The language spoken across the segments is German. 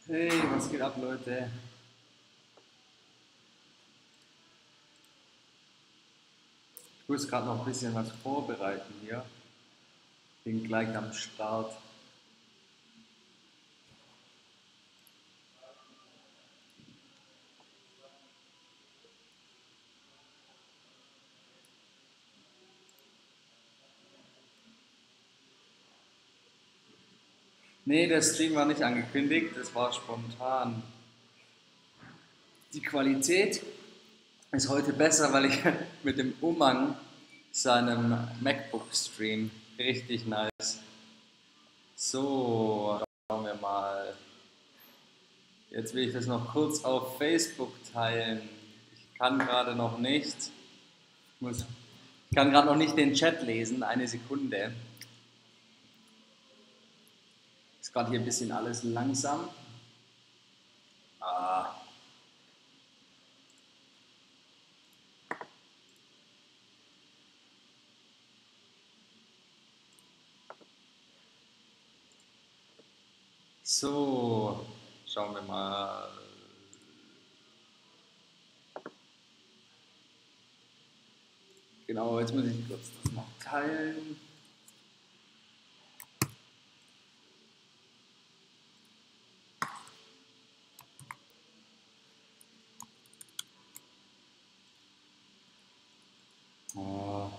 Hey, was geht ab, Leute? Ich muss gerade noch ein bisschen was vorbereiten hier. Bin gleich am Start. Nee, der Stream war nicht angekündigt, das war spontan. Die Qualität ist heute besser, weil ich mit dem Umhang seinem MacBook stream. Richtig nice. So, schauen wir mal. Jetzt will ich das noch kurz auf Facebook teilen. Ich kann gerade noch nicht. Ich kann gerade noch nicht den Chat lesen. Eine Sekunde. Ist gerade hier ein bisschen alles langsam. Ah. So, schauen wir mal. Genau, jetzt muss ich kurz das noch teilen. Oh.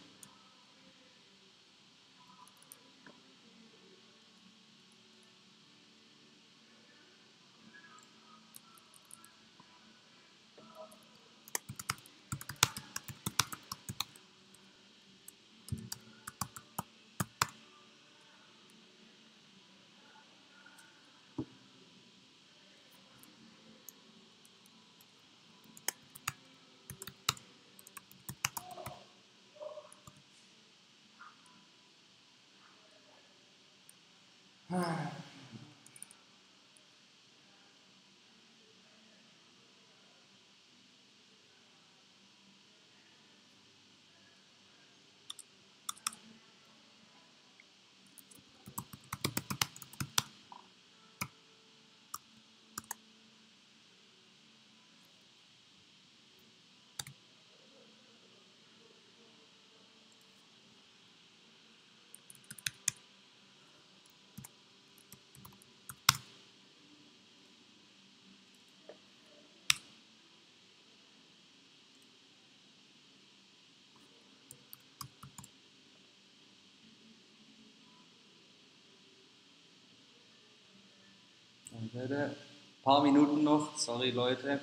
Ein paar Minuten noch, sorry Leute.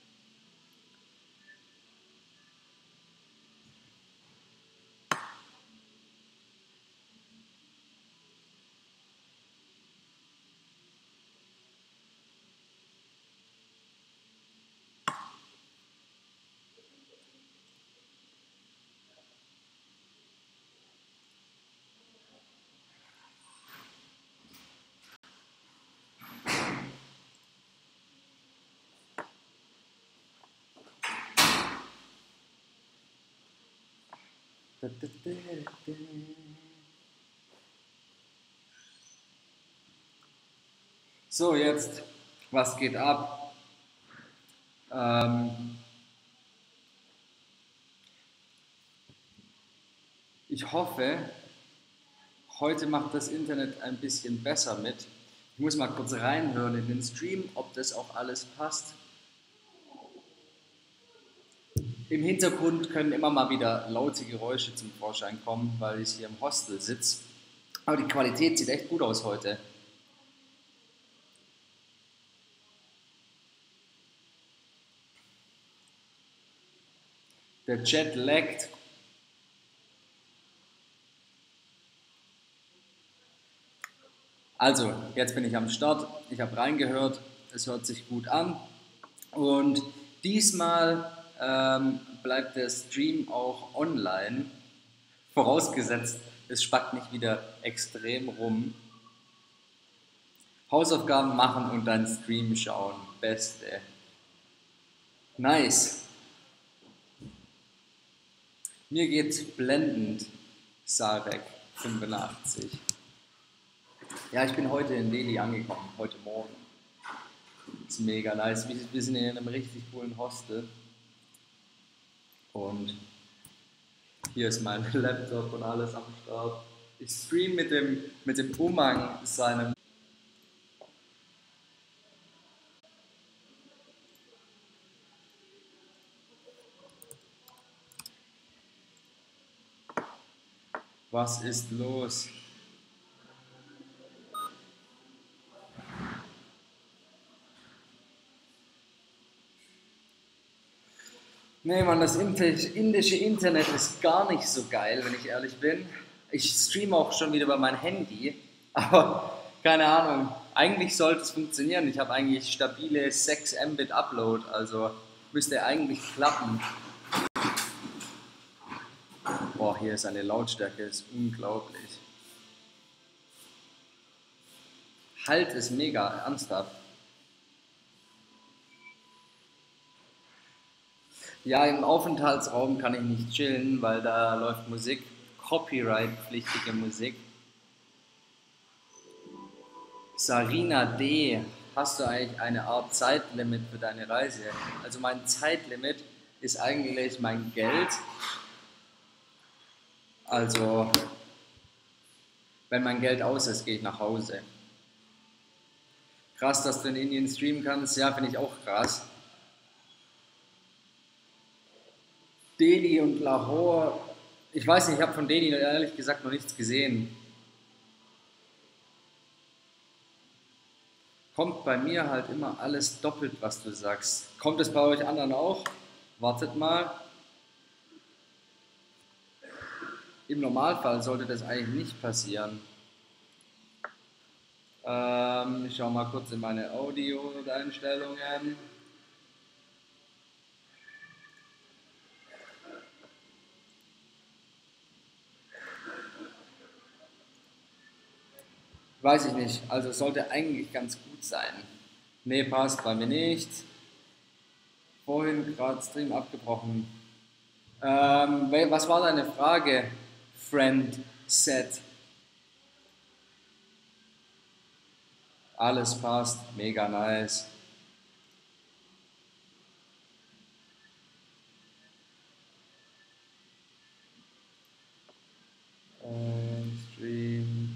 So, jetzt, was geht ab? Ich hoffe, heute macht das Internet ein bisschen besser mit. Ich muss mal kurz reinhören in den Stream, ob das auch alles passt. Im Hintergrund können immer mal wieder laute Geräusche zum Vorschein kommen, weil ich hier im Hostel sitze. Aber die Qualität sieht echt gut aus heute. Der Chat laggt. Also, jetzt bin ich am Start. Ich habe reingehört. Es hört sich gut an. Und diesmal bleibt der Stream auch online. Vorausgesetzt, es spackt nicht wieder extrem rum. Hausaufgaben machen und dann Stream schauen. Beste. Nice. Mir geht's blendend, Sarek 85. Ja, ich bin heute in Delhi angekommen, heute Morgen. Ist mega nice. Wir sind in einem richtig coolen Hostel und hier ist mein Laptop und alles am Start. Ich stream mit dem Umhang seinem. Was ist los? Nee, Mann, das indische Internet ist gar nicht so geil, wenn ich ehrlich bin. Ich streame auch schon wieder über mein Handy, aber keine Ahnung. Eigentlich sollte es funktionieren. Ich habe eigentlich stabile 6 Mbit Upload, also müsste eigentlich klappen. Boah, hier ist eine Lautstärke, ist unglaublich. Halt ist mega, ernsthaft. Ja, im Aufenthaltsraum kann ich nicht chillen, weil da läuft Musik, Copyright-pflichtige Musik. Sarina D., hast du eigentlich eine Art Zeitlimit für deine Reise? Also mein Zeitlimit ist eigentlich mein Geld. Also wenn mein Geld aus ist, gehe ich nach Hause. Krass, dass du in Indien streamen kannst, ja, finde ich auch krass. Delhi und Lahore, ich weiß nicht, ich habe von Delhi ehrlich gesagt noch nichts gesehen. Kommt bei mir halt immer alles doppelt, was du sagst. Kommt es bei euch anderen auch? Wartet mal. Im Normalfall sollte das eigentlich nicht passieren. Ich schaue mal kurz in meine Audio-Einstellungen. Weiß ich nicht, also es sollte eigentlich ganz gut sein. Nee, passt bei mir nicht. Vorhin gerade Stream abgebrochen. Was war deine Frage, Friend Set? Alles passt, mega nice. Stream.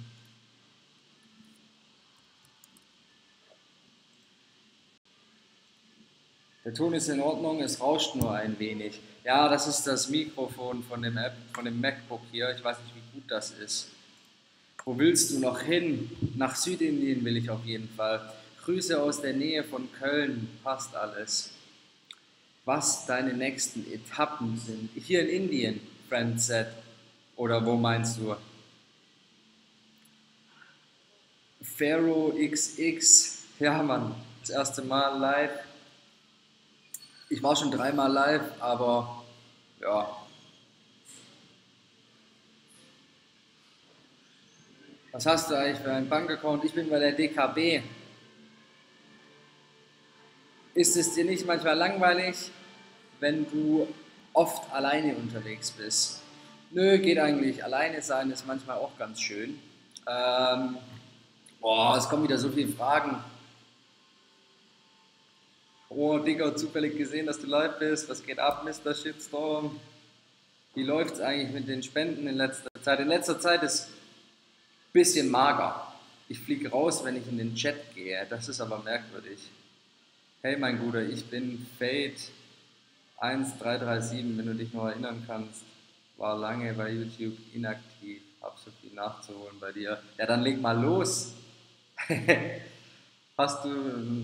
Der Ton ist in Ordnung, es rauscht nur ein wenig. Ja, das ist das Mikrofon von dem MacBook hier. Ich weiß nicht, wie gut das ist. Wo willst du noch hin? Nach Südindien will ich auf jeden Fall. Grüße aus der Nähe von Köln, passt alles. Was deine nächsten Etappen sind? Hier in Indien, Friend said. Oder wo meinst du? Pharaoh XX, ja Mann, das erste Mal live. Ich war schon 3-mal live, aber ja. Was hast du eigentlich für einen Bankaccount? Ich bin bei der DKB. Ist es dir nicht manchmal langweilig, wenn du oft alleine unterwegs bist? Nö, geht eigentlich. Alleine sein ist manchmal auch ganz schön. Es kommen wieder so viele Fragen. Oh, Digga, zufällig gesehen, dass du live bist. Was geht ab, Mr. Shitstorm? Wie läuft es eigentlich mit den Spenden in letzter Zeit? In letzter Zeit ist ein bisschen mager. Ich fliege raus, wenn ich in den Chat gehe. Das ist aber merkwürdig. Hey, mein Guter, ich bin Fate 1337, wenn du dich noch erinnern kannst. War lange bei YouTube inaktiv. Hab so viel nachzuholen bei dir. Ja, dann leg mal los. Hast du...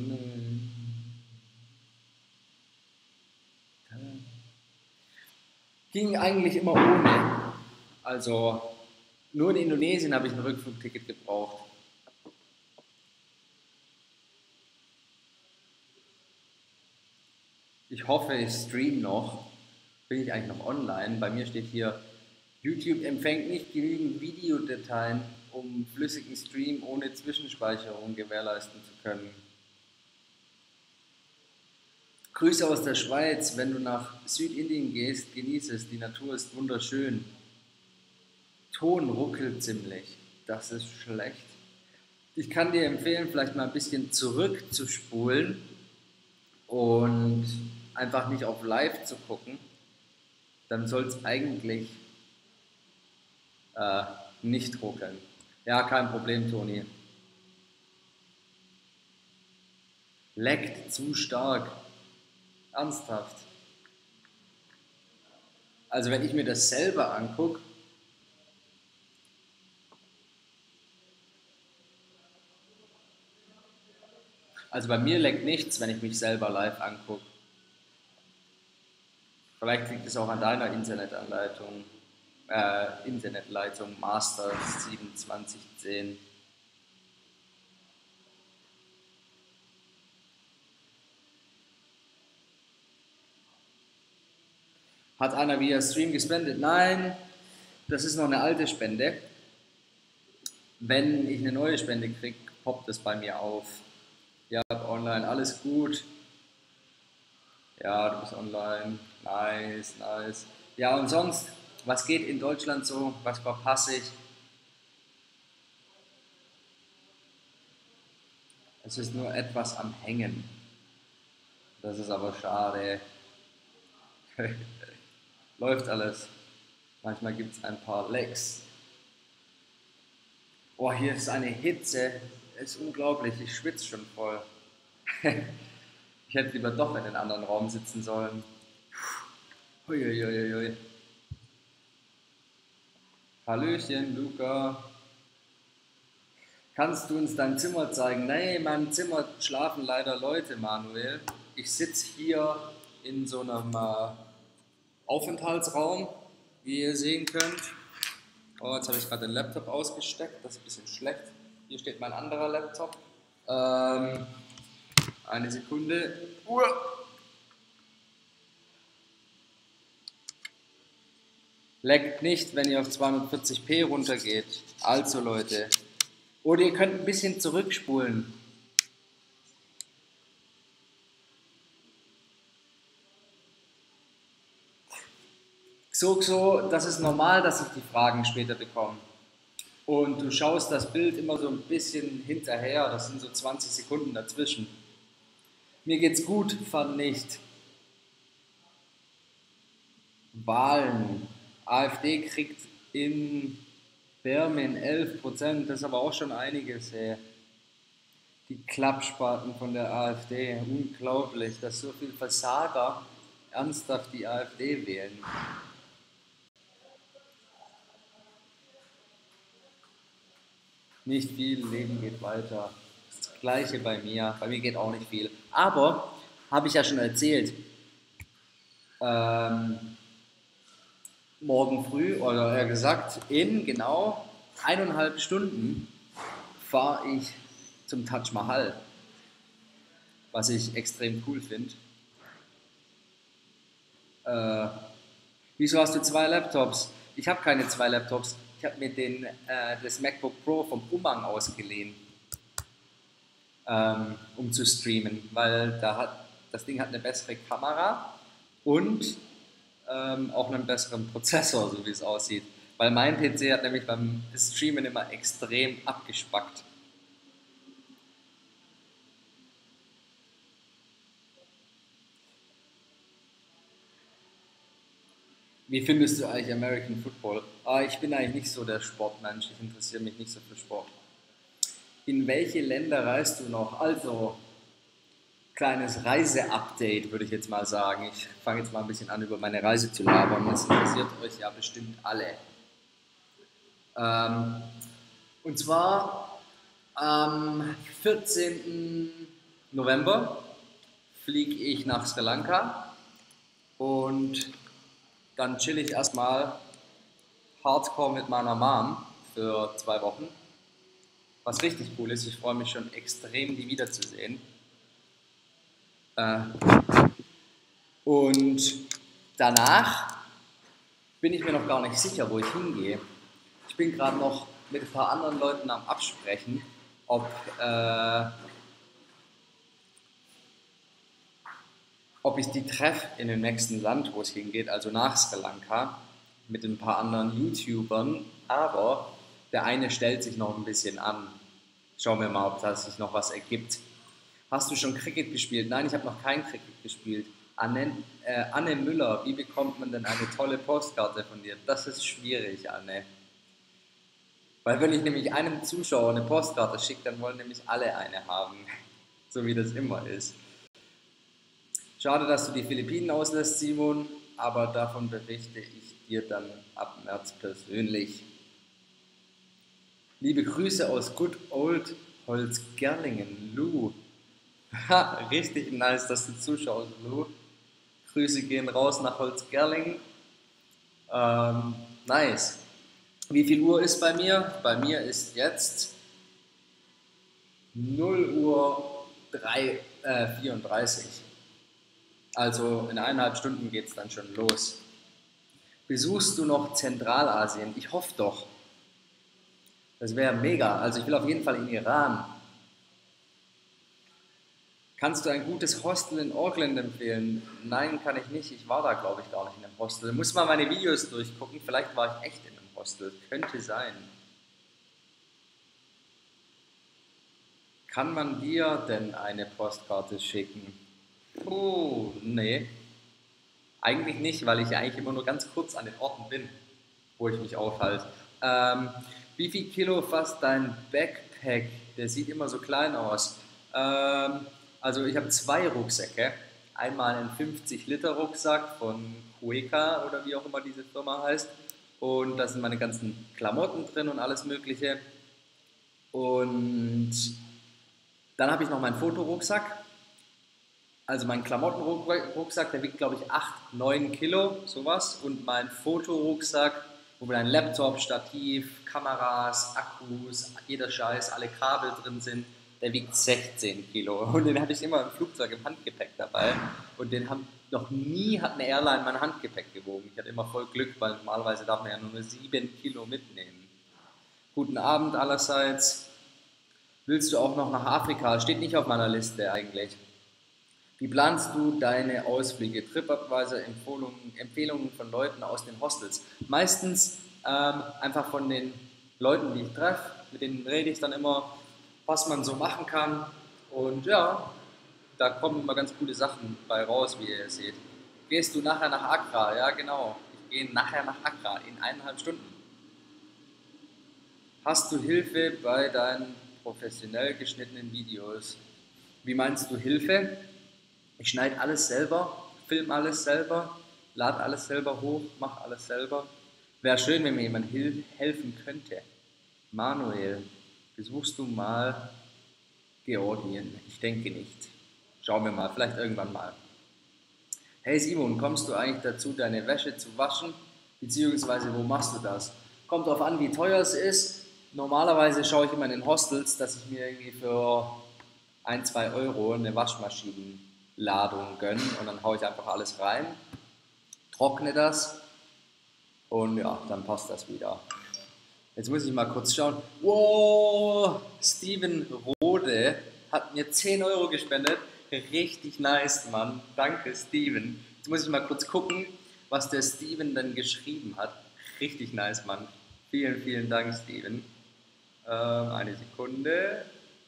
Ging eigentlich immer ohne. Also nur in Indonesien habe ich ein Rückflugticket gebraucht. Ich hoffe, ich stream noch. Bin ich eigentlich noch online? Bei mir steht hier, YouTube empfängt nicht genügend Videodateien, um flüssigen Stream ohne Zwischenspeicherung gewährleisten zu können. Grüße aus der Schweiz, wenn du nach Südindien gehst, genieße es, die Natur ist wunderschön. Ton ruckelt ziemlich, das ist schlecht. Ich kann dir empfehlen, vielleicht mal ein bisschen zurückzuspulen und einfach nicht auf Live zu gucken, dann soll es eigentlich äh, nicht ruckeln. Ja, kein Problem, Toni. Leckt zu stark. Ernsthaft. Also wenn ich mir das selber angucke, also bei mir leckt nichts, wenn ich mich selber live angucke. Vielleicht liegt es auch an deiner Internetleitung Master 2710. Hat einer via Stream gespendet? Nein, das ist noch eine alte Spende. Wenn ich eine neue Spende kriege, poppt es bei mir auf. Ja, online, alles gut. Ja, du bist online. Nice, nice. Ja, und sonst, was geht in Deutschland so? Was verpasse ich? Es ist nur etwas am Hängen. Das ist aber schade. Läuft alles. Manchmal gibt es ein paar Lecks. Oh, hier ist eine Hitze. Es ist unglaublich. Ich schwitze schon voll. Ich hätte lieber doch in den anderen Raum sitzen sollen. Huiuiuiui. Hallöchen, Luca. Kannst du uns dein Zimmer zeigen? Nee, in meinem Zimmer schlafen leider Leute, Manuel. Ich sitze hier in so einem Aufenthaltsraum, wie ihr sehen könnt. Oh, jetzt habe ich gerade den Laptop ausgesteckt, das ist ein bisschen schlecht. Hier steht mein anderer Laptop. Eine Sekunde. Leckt nicht, wenn ihr auf 240p runtergeht. Also Leute. Oder ihr könnt ein bisschen zurückspulen. So, das ist normal, dass ich die Fragen später bekomme. Und du schaust das Bild immer so ein bisschen hinterher, das sind so 20 Sekunden dazwischen. Mir geht's gut, fand nicht. Wahlen. AfD kriegt in Birmen 11%, das ist aber auch schon einiges. Ey. Die Klappspaten von der AfD, unglaublich, dass so viele Versager ernsthaft die AfD wählen. Nicht viel, Leben geht weiter. Das gleiche bei mir geht auch nicht viel. Aber, habe ich ja schon erzählt, ähm, morgen früh, oder eher gesagt, in genau 1,5 Stunden fahre ich zum Taj Mahal, was ich extrem cool finde. Äh, Wieso hast du zwei Laptops? Ich habe keine zwei Laptops. Ich habe mir das MacBook Pro vom Umang ausgeliehen, um zu streamen, weil das Ding hat eine bessere Kamera und auch einen besseren Prozessor, so wie es aussieht. Weil mein PC hat nämlich beim Streamen immer extrem abgespackt. Wie findest du eigentlich American Football? Ich bin eigentlich nicht so der Sportmensch, ich interessiere mich nicht so für Sport. In welche Länder reist du noch? Also, kleines Reise-Update würde ich jetzt mal sagen. Ich fange jetzt mal ein bisschen an, über meine Reise zu labern. Das interessiert euch ja bestimmt alle. Ähm, und zwar am 14. November fliege ich nach Sri Lanka und dann chill ich erstmal hardcore mit meiner Mom für 2 Wochen. Was richtig cool ist, ich freue mich schon extrem, die wiederzusehen. Äh, und danach bin ich mir noch gar nicht sicher, wo ich hingehe. Ich bin gerade noch mit ein paar anderen Leuten am Absprechen, ob ich die treffe in dem nächsten Land, wo es hingeht, also nach Sri Lanka, mit ein paar anderen YouTubern, aber der eine stellt sich noch ein bisschen an. Schauen wir mal, ob das sich noch was ergibt. Hast du schon Cricket gespielt? Nein, ich habe noch kein Cricket gespielt. Anne Müller, wie bekommt man denn eine tolle Postkarte von dir? Das ist schwierig, Anne. Weil wenn ich nämlich einem Zuschauer eine Postkarte schicke, dann wollen nämlich alle eine haben. So wie das immer ist. Schade, dass du die Philippinen auslässt, Simon, aber davon berichte ich dir dann ab März persönlich. Liebe Grüße aus Good Old Holzgerlingen, Lou. Ha, richtig nice, dass du zuschaust, Lou. Grüße gehen raus nach Holzgerlingen. Nice. Wie viel Uhr ist bei mir? Bei mir ist jetzt 0 Uhr 34. Also in 1,5 Stunden geht es dann schon los. Besuchst du noch Zentralasien? Ich hoffe doch. Das wäre mega. Also ich will auf jeden Fall in Iran. Kannst du ein gutes Hostel in Auckland empfehlen? Nein, kann ich nicht. Ich war da, glaube ich, gar nicht in einem Hostel. Du musst mal meine Videos durchgucken. Vielleicht war ich echt in einem Hostel. Könnte sein. Kann man dir denn eine Postkarte schicken? Oh, nee. Eigentlich nicht, weil ich ja eigentlich immer nur ganz kurz an den Orten bin, wo ich mich aufhalte. Wie viel Kilo fasst dein Backpack? Der sieht immer so klein aus. Also ich habe 2 Rucksäcke. Einmal einen 50-Liter-Rucksack von Cueca oder wie auch immer diese Firma heißt. Und da sind meine ganzen Klamotten drin und alles Mögliche. Und dann habe ich noch meinen Fotorucksack. Also mein Klamottenrucksack, der wiegt glaube ich 8, 9 Kilo, sowas. Und mein Fotorucksack, wo mein Laptop, Stativ, Kameras, Akkus, jeder Scheiß, alle Kabel drin sind, der wiegt 16 Kilo. Und den habe ich immer im Flugzeug im Handgepäck dabei. Und noch nie hat eine Airline mein Handgepäck gewogen. Ich hatte immer voll Glück, weil normalerweise darf man ja nur 7 Kilo mitnehmen. Guten Abend allerseits. Willst du auch noch nach Afrika? Steht nicht auf meiner Liste eigentlich. Wie planst du deine Ausflüge? TripAdvisor, Empfehlungen von Leuten aus den Hostels. Meistens einfach von den Leuten, die ich treffe. Mit denen rede ich dann immer, was man so machen kann. Und ja, da kommen immer ganz coole Sachen bei raus, wie ihr seht. Gehst du nachher nach Accra? Ja, genau. Ich gehe nachher nach Accra in 1,5 Stunden. Hast du Hilfe bei deinen professionell geschnittenen Videos? Wie meinst du Hilfe? Ich schneide alles selber, filme alles selber, lade alles selber hoch, mache alles selber. Wäre schön, wenn mir jemand helfen könnte. Manuel, besuchst du mal Georgien? Ich denke nicht. Schauen wir mal, vielleicht irgendwann mal. Hey Simon, kommst du eigentlich dazu, deine Wäsche zu waschen? Beziehungsweise, wo machst du das? Kommt darauf an, wie teuer es ist. Normalerweise schaue ich immer in den Hostels, dass ich mir irgendwie für 1, 2 Euro eine Waschmaschinenladung gönne und dann haue ich einfach alles rein, trockne das und ja, dann passt das wieder. Jetzt muss ich mal kurz schauen. Wow, Steven Rode hat mir 10 Euro gespendet. Richtig nice, Mann. Danke, Steven. Jetzt muss ich mal kurz gucken, was der Steven denn geschrieben hat. Richtig nice, Mann. Vielen, vielen Dank, Steven. Eine Sekunde.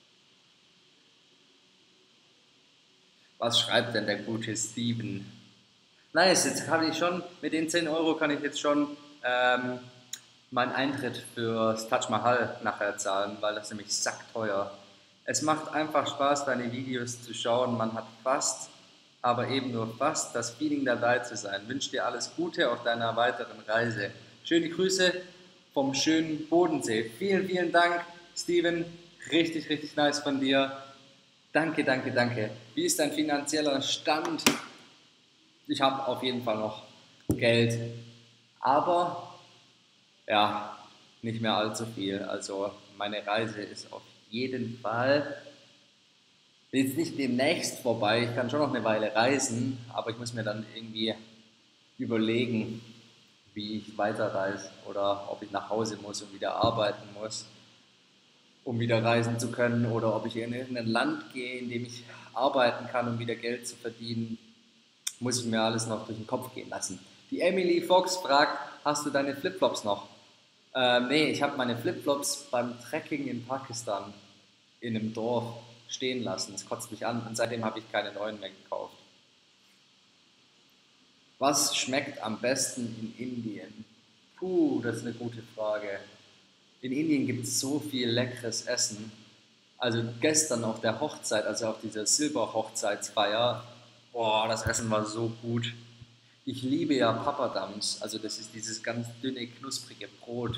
Was schreibt denn der gute Steven? Nice, jetzt kann ich schon, mit den 10 Euro kann ich jetzt schon meinen Eintritt fürs Taj Mahal nachher zahlen, weil das nämlich sackteuer. Es macht einfach Spaß, deine Videos zu schauen. Man hat fast, aber eben nur fast, das Feeling dabei zu sein. Ich wünsche dir alles Gute auf deiner weiteren Reise. Schöne Grüße vom schönen Bodensee. Vielen, vielen Dank, Steven. Richtig, richtig nice von dir. Danke, danke, danke. Wie ist dein finanzieller Stand? Ich habe auf jeden Fall noch Geld, aber ja, nicht mehr allzu viel. Also meine Reise ist auf jeden Fall jetzt nicht demnächst vorbei. Ich kann schon noch eine Weile reisen, aber ich muss mir dann irgendwie überlegen, wie ich weiterreise oder ob ich nach Hause muss und wieder arbeiten muss, um wieder reisen zu können, oder ob ich in irgendein Land gehe, in dem ich arbeiten kann, um wieder Geld zu verdienen. Muss ich mir alles noch durch den Kopf gehen lassen. Die Emily Fox fragt, hast du deine Flipflops noch? Nee, ich habe meine Flipflops beim Trekking in Pakistan in einem Dorf stehen lassen. Das kotzt mich an und seitdem habe ich keine neuen mehr gekauft. Was schmeckt am besten in Indien? Puh, das ist eine gute Frage. In Indien gibt es so viel leckeres Essen. Also gestern auf der Hochzeit, also auf dieser Silberhochzeitsfeier, boah, das Essen war so gut. Ich liebe ja Papadums, also das ist dieses ganz dünne, knusprige Brot.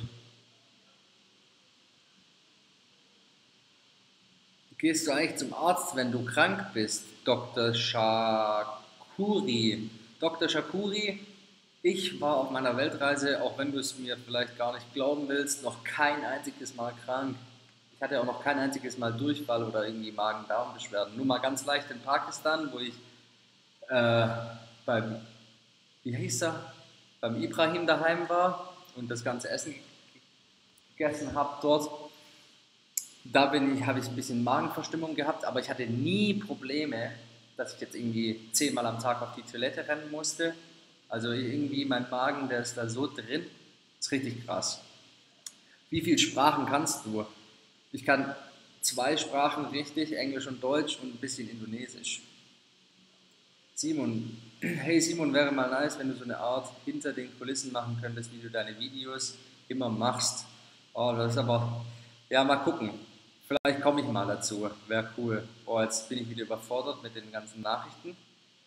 Gehst du eigentlich zum Arzt, wenn du krank bist? Dr. Shakuri. Dr. Shakuri, ich war auf meiner Weltreise, auch wenn du es mir vielleicht gar nicht glauben willst, noch kein einziges Mal krank. Ich hatte auch noch kein einziges Mal Durchfall oder irgendwie Magen-Darm-Beschwerden. Nur mal ganz leicht in Pakistan, wo ich äh, beim, wie hieß er, beim Ibrahim daheim war und das ganze Essen gegessen habe dort. Habe ich ein bisschen Magenverstimmung gehabt, aber ich hatte nie Probleme, dass ich jetzt irgendwie 10-mal am Tag auf die Toilette rennen musste. Also irgendwie mein Magen, der ist da so drin, ist richtig krass. Wie viele Sprachen kannst du? Ich kann 2 Sprachen richtig, Englisch und Deutsch und ein bisschen Indonesisch. Simon, hey Simon, wäre mal nice, wenn du so eine Art hinter den Kulissen machen könntest, wie du deine Videos immer machst. Oh, das ist aber, ja, mal gucken. Vielleicht komme ich mal dazu, wäre cool. Oh, jetzt bin ich wieder überfordert mit den ganzen Nachrichten,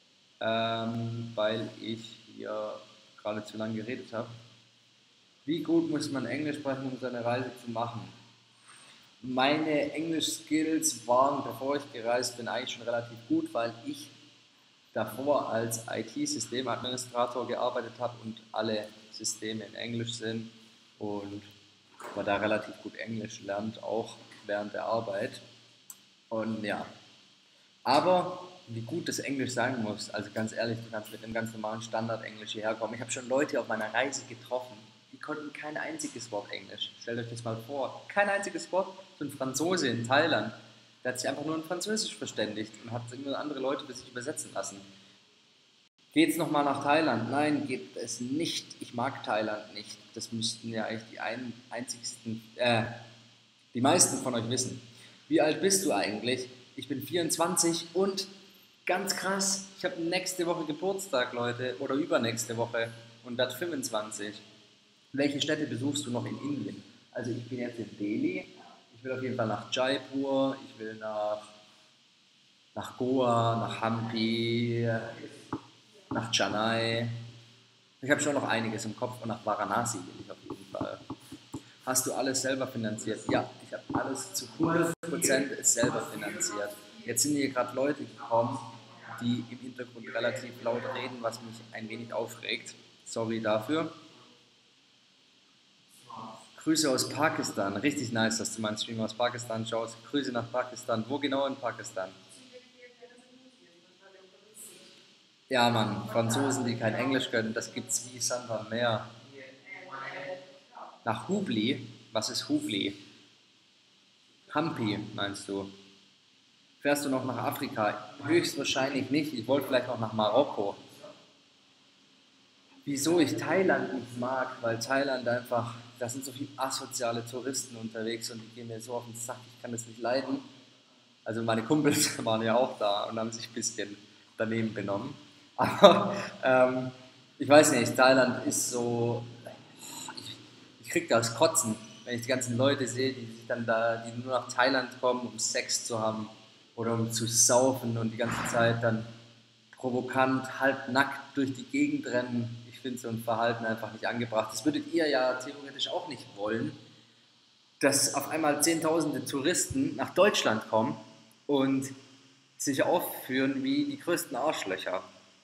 weil ich hier gerade zu lange geredet habe. Wie gut muss man Englisch sprechen, um seine Reise zu machen? Meine Englisch-Skills waren, bevor ich gereist bin, eigentlich schon relativ gut, weil ich davor als IT-Systemadministrator gearbeitet habe und alle Systeme in Englisch sind und man da relativ gut Englisch lernt, auch während der Arbeit. Und ja, aber wie gut das Englisch sein muss, also ganz ehrlich, du kannst mit einem ganz normalen Standard-Englisch hierher kommen. Ich habe schon Leute auf meiner Reise getroffen, die konnten kein einziges Wort Englisch. Stellt euch das mal vor, kein einziges Wort. So ein Franzose in Thailand, der hat sich einfach nur in Französisch verständigt und hat andere Leute für sich übersetzen lassen. Geht's nochmal nach Thailand? Nein, geht es nicht. Ich mag Thailand nicht. Das müssten ja eigentlich die meisten von euch wissen. Wie alt bist du eigentlich? Ich bin 24 und ganz krass, ich habe nächste Woche Geburtstag, Leute, oder übernächste Woche und werde 25. Welche Städte besuchst du noch in Indien? Also ich bin jetzt in Delhi. Ich will auf jeden Fall nach Jaipur, ich will nach Goa, nach Hampi, nach Chennai. Ich habe schon noch einiges im Kopf und nach Varanasi will ich auf jeden Fall. Hast du alles selber finanziert? Ja, ich habe alles zu 100% selber finanziert. Jetzt sind hier gerade Leute gekommen, die im Hintergrund relativ laut reden, was mich ein wenig aufregt. Sorry dafür. Grüße aus Pakistan. Richtig nice, dass du meinen Stream aus Pakistan schaust. Grüße nach Pakistan. Wo genau in Pakistan? Ja, Mann, Franzosen, die kein Englisch können, das gibt's wie Sand am Meer. Nach Hubli? Was ist Hubli? Hampi, meinst du? Fährst du noch nach Afrika? Höchstwahrscheinlich nicht. Ich wollte vielleicht noch nach Marokko. Wieso ich Thailand nicht mag? Weil Thailand einfach, da sind so viele asoziale Touristen unterwegs und die gehen mir so auf den Sack, ich kann das nicht leiden. Also meine Kumpels waren ja auch da und haben sich ein bisschen daneben benommen. Aber ich weiß nicht, Thailand ist so, ich krieg das Kotzen, wenn ich die ganzen Leute sehe, die sich dann da, die nur nach Thailand kommen, um Sex zu haben oder um zu saufen und die ganze Zeit dann provokant, halbnackt durch die Gegend rennen. Ich finde so ein Verhalten einfach nicht angebracht. Das würdet ihr ja theoretisch auch nicht wollen, dass auf einmal Zehntausende Touristen nach Deutschland kommen und sich aufführen wie die größten Arschlöcher.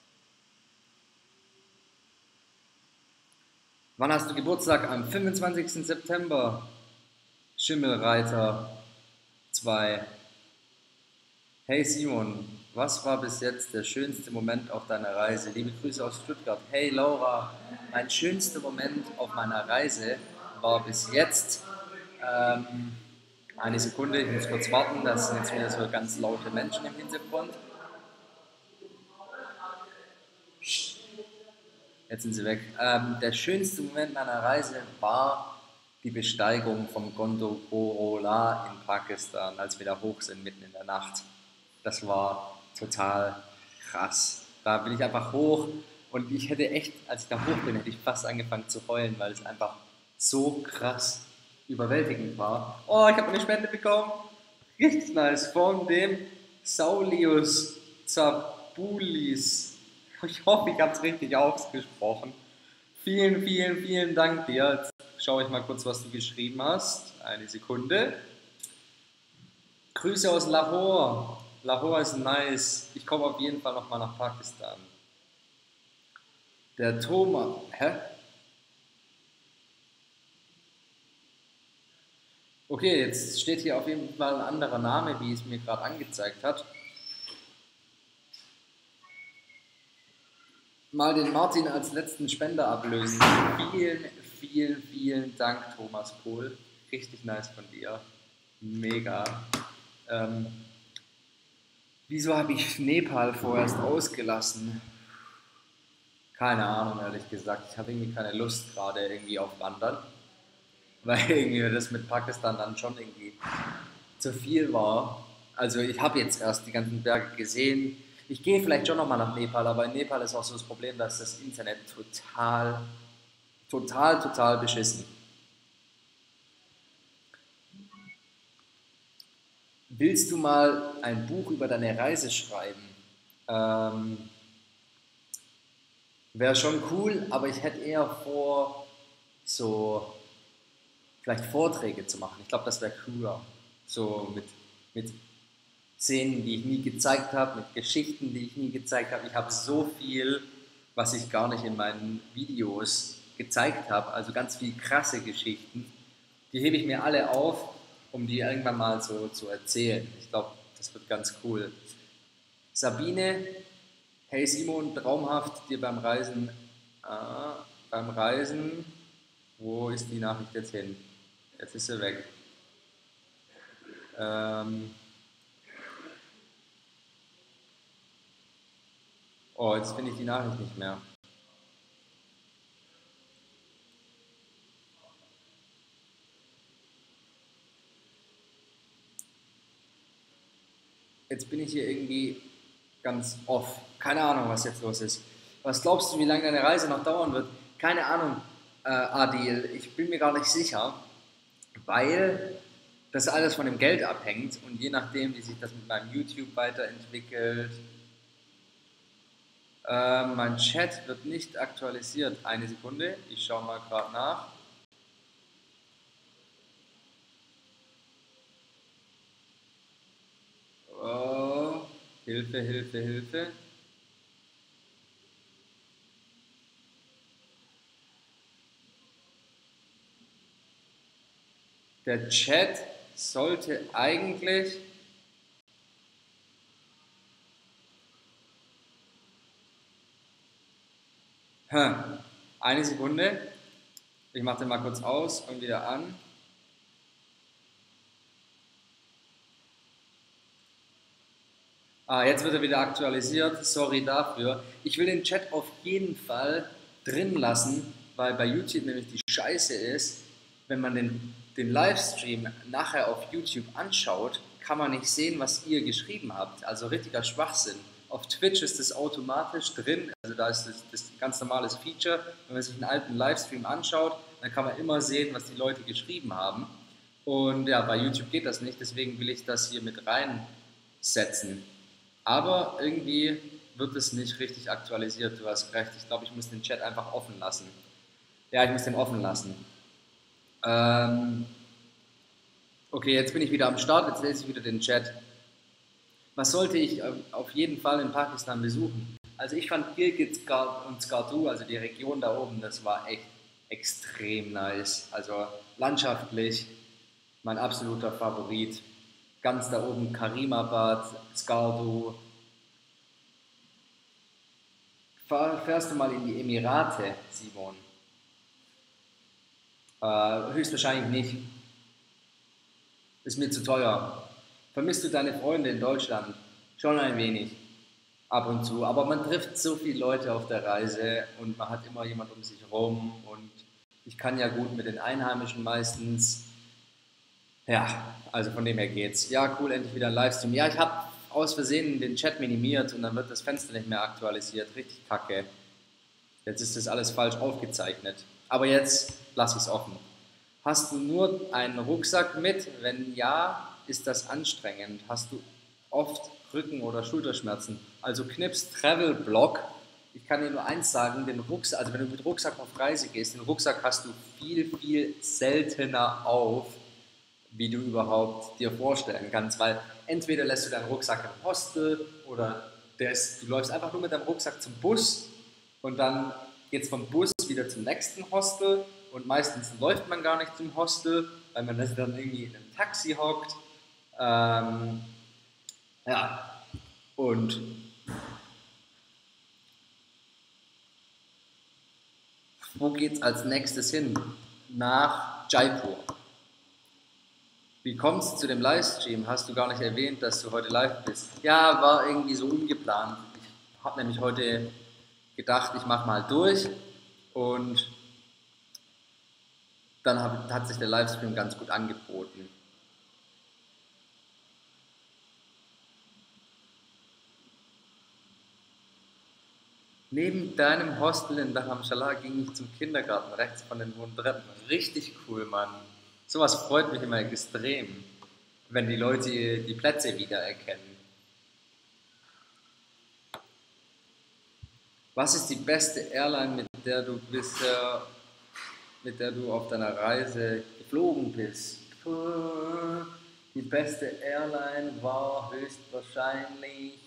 Wann hast du Geburtstag? Am 25. September. Schimmelreiter 2. Hey Simon, was war bis jetzt der schönste Moment auf deiner Reise? Liebe Grüße aus Stuttgart. Hey Laura, mein schönster Moment auf meiner Reise war bis jetzt, eine Sekunde, ich muss kurz warten, das sind jetzt wieder so ganz laute Menschen im Hintergrund. Jetzt sind sie weg. Der schönste Moment meiner Reise war die Besteigung vom Gondokorola in Pakistan, als wir da hoch sind, mitten in der Nacht. Das war total krass. Da bin ich einfach hoch und ich hätte echt, als ich da hoch bin, hätte ich fast angefangen zu heulen, weil es einfach so krass überwältigend war. Oh, ich habe eine Spende bekommen. Richtig nice. Von dem Saulius Zabulis. Ich hoffe, ich habe es richtig ausgesprochen. Vielen, vielen, vielen Dank dir. Jetzt schaue ich mal kurz, was du geschrieben hast. Eine Sekunde. Grüße aus Lahore. Lahore ist nice. Ich komme auf jeden Fall nochmal nach Pakistan. Der Thomas. Hä? Okay, jetzt steht hier auf jeden Fall ein anderer Name, wie es mir gerade angezeigt hat. Mal den Martin als letzten Spender ablösen. Vielen, vielen, vielen Dank, Thomas Pohl. Richtig nice von dir. Mega. Ähm, Wieso habe ich Nepal vorerst ausgelassen? Keine Ahnung, ehrlich gesagt. Ich habe irgendwie keine Lust gerade irgendwie auf Wandern. Weil irgendwie das mit Pakistan dann schon irgendwie zu viel war. Also ich habe jetzt erst die ganzen Berge gesehen. Ich gehe vielleicht schon nochmal nach Nepal, aber in Nepal ist auch so das Problem, dass das Internet total beschissen. Willst du mal ein Buch über deine Reise schreiben? Ähm, Wäre schon cool, aber ich hätte eher vor, so vielleicht Vorträge zu machen. Ich glaube, das wäre cooler. So mit Szenen, die ich nie gezeigt habe, mit Geschichten, die ich nie gezeigt habe. Ich habe so viel, was ich gar nicht in meinen Videos gezeigt habe, also ganz viele krasse Geschichten. Die hebe ich mir alle auf, um die irgendwann mal so zu erzählen. Ich glaube, das wird ganz cool. Sabine, hey Simon, traumhaft dir beim Reisen, wo ist die Nachricht jetzt hin? Jetzt ist sie weg. Oh, jetzt finde ich die Nachricht nicht mehr. Jetzt bin ich hier irgendwie ganz off. Keine Ahnung, was jetzt los ist. Was glaubst du, wie lange deine Reise noch dauern wird? Keine Ahnung, Adil. Ich bin mir gar nicht sicher, weil das alles von dem Geld abhängt und je nachdem, wie sich das mit meinem YouTube weiterentwickelt. Mein Chat wird nicht aktualisiert. Eine Sekunde, ich schaue mal gerade nach. Oh, Hilfe, Hilfe, Hilfe. Der Chat sollte eigentlich eine Sekunde. Ich mache den mal kurz aus und wieder an. Jetzt wird er wieder aktualisiert. Sorry dafür. Ich will den Chat auf jeden Fall drin lassen, weil bei YouTube nämlich die Scheiße ist, wenn man den Livestream nachher auf YouTube anschaut, kann man nicht sehen, was ihr geschrieben habt. Also richtiger Schwachsinn. Auf Twitch ist das automatisch drin, also da ist das ganz normales Feature. Wenn man sich einen alten Livestream anschaut, dann kann man immer sehen, was die Leute geschrieben haben. Und ja, bei YouTube geht das nicht, deswegen will ich das hier mit reinsetzen. Aber irgendwie wird es nicht richtig aktualisiert, du hast recht. Ich glaube, ich muss den Chat einfach offen lassen. Ja, ich muss den offen lassen. Okay, jetzt bin ich wieder am Start, jetzt lese ich wieder den Chat. Was sollte ich auf jeden Fall in Pakistan besuchen? Also ich fand Gilgit und Skardu, also die Region da oben, das war echt extrem nice. Also landschaftlich mein absoluter Favorit. Ganz da oben Karimabad, Skardu. Fährst du mal in die Emirate, Simon? Höchstwahrscheinlich nicht. Ist mir zu teuer. Vermisst du deine Freunde in Deutschland? Schon ein wenig. Ab und zu. Aber man trifft so viele Leute auf der Reise und man hat immer jemand um sich rum und Ich kann ja gut mit den Einheimischen meistens. Ja, also von dem her geht's. Ja, cool, endlich wieder ein Livestream. Ja, ich habe aus Versehen den Chat minimiert und dann wird das Fenster nicht mehr aktualisiert. Richtig kacke. Jetzt ist das alles falsch aufgezeichnet. Aber jetzt lasse ich es offen. Hast du nur einen Rucksack mit? Wenn ja, ist das anstrengend. Hast du oft Rücken- oder Schulterschmerzen? Also Knips Travel Block. Ich kann dir nur eins sagen, den Rucksack, also wenn du mit Rucksack auf Reise gehst, den Rucksack hast du viel, viel seltener auf, wie du überhaupt dir vorstellen kannst, weil entweder lässt du deinen Rucksack im Hostel oder du läufst einfach nur mit deinem Rucksack zum Bus und dann geht es vom Bus wieder zum nächsten Hostel und meistens läuft man gar nicht zum Hostel, weil man dann irgendwie in einem Taxi hockt. Ja, und wo geht's als nächstes hin? Nach Jaipur. Wie kommst du zu dem Livestream? Hast du gar nicht erwähnt, dass du heute live bist? Ja, war irgendwie so ungeplant. Ich habe nämlich heute gedacht, ich mache mal durch und dann hat sich der Livestream ganz gut angeboten. Neben deinem Hostel in Dharamshala ging ich zum Kindergarten rechts von den hohen Treppen. Richtig cool, Mann. Sowas freut mich immer extrem, wenn die Leute die Plätze wiedererkennen. Was ist die beste Airline, mit der du auf deiner Reise geflogen bist? Die beste Airline war höchstwahrscheinlich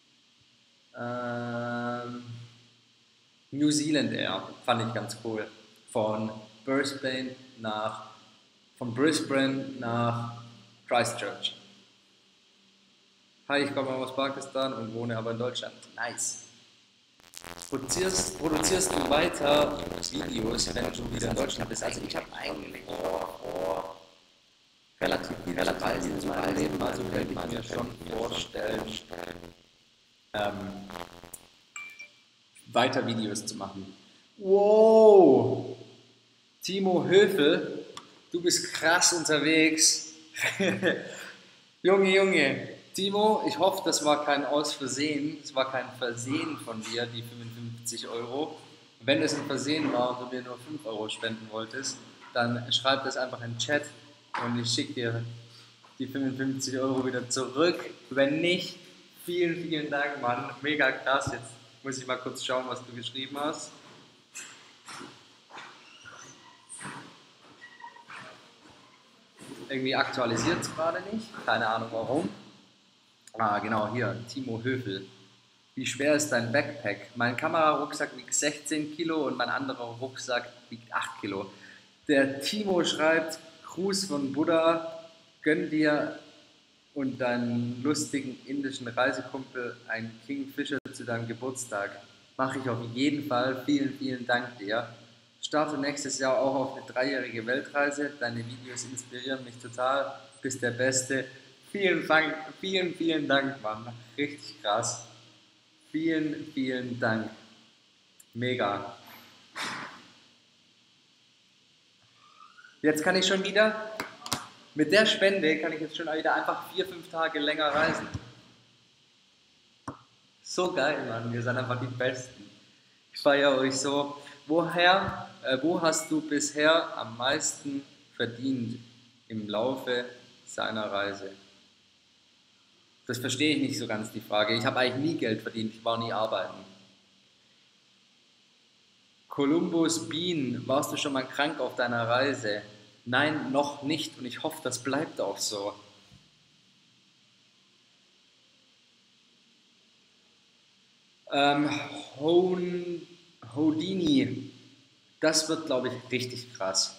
ähm, New Zealand Air, fand ich ganz cool. Von Brisbane nach, von Brisbane nach Christchurch. Hi, ich komme aus Pakistan und wohne aber in Deutschland. Nice. Produzierst du weiter Videos, wenn du wieder in Deutschland bist? Also ich habe eigentlich vor relativ viel Reisen in meinem Leben, also könnte ich mir schon vorstellen, ähm, weiter Videos zu machen. Wow! Timo Höfel, du bist krass unterwegs. Junge, Timo, ich hoffe, das war kein Ausversehen, es war kein Versehen von dir, die 55 Euro. Wenn es ein Versehen war und du mir nur 5 Euro spenden wolltest, dann schreib das einfach in den Chat und ich schicke dir die 55 Euro wieder zurück. Wenn nicht, vielen Dank, Mann. Mega krass. Jetzt muss ich mal kurz schauen, was du geschrieben hast. Irgendwie aktualisiert es gerade nicht. Keine Ahnung warum. Ah, genau, hier, Timo Höfel. Wie schwer ist dein Backpack? Mein Kamerarucksack wiegt 16 Kilo und mein anderer Rucksack wiegt 8 Kilo. Der Timo schreibt, Gruß von Buddha, gönn dir und deinen lustigen indischen Reisekumpel einen Kingfisher zu deinem Geburtstag. Mache ich auf jeden Fall. Vielen Dank dir. Starte nächstes Jahr auch auf eine 3-jährige Weltreise. Deine Videos inspirieren mich total. Bist der Beste. Vielen Dank, Mann. Richtig krass. Vielen Dank. Mega. Jetzt kann ich schon wieder, mit der Spende kann ich jetzt schon wieder einfach 4-5 Tage länger reisen. So geil, Mann. Wir sind einfach die Besten. Ich feiere euch so. Wo hast du bisher am meisten verdient im Laufe seiner Reise? Das verstehe ich nicht so ganz, die Frage. Ich habe eigentlich nie Geld verdient, ich war nie arbeiten. Columbus Bean, warst du schon mal krank auf deiner Reise? Nein, noch nicht und ich hoffe, das bleibt auch so. Ähm, Houdini, das wird, glaube ich, richtig krass.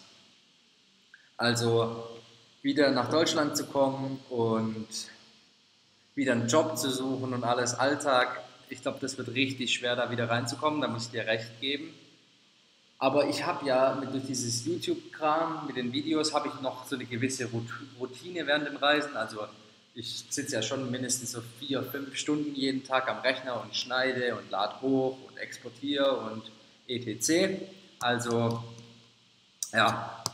Also wieder nach Deutschland zu kommen und wieder einen Job zu suchen und alles Alltag. Ich glaube, das wird richtig schwer, da wieder reinzukommen, da muss ich dir recht geben. Aber ich habe ja durch dieses YouTube-Kram mit den Videos habe ich noch so eine gewisse Routine während dem Reisen. Also ich sitze ja schon mindestens so 4-5 Stunden jeden Tag am Rechner und schneide und lade hoch und exportiere und etc. Also ja,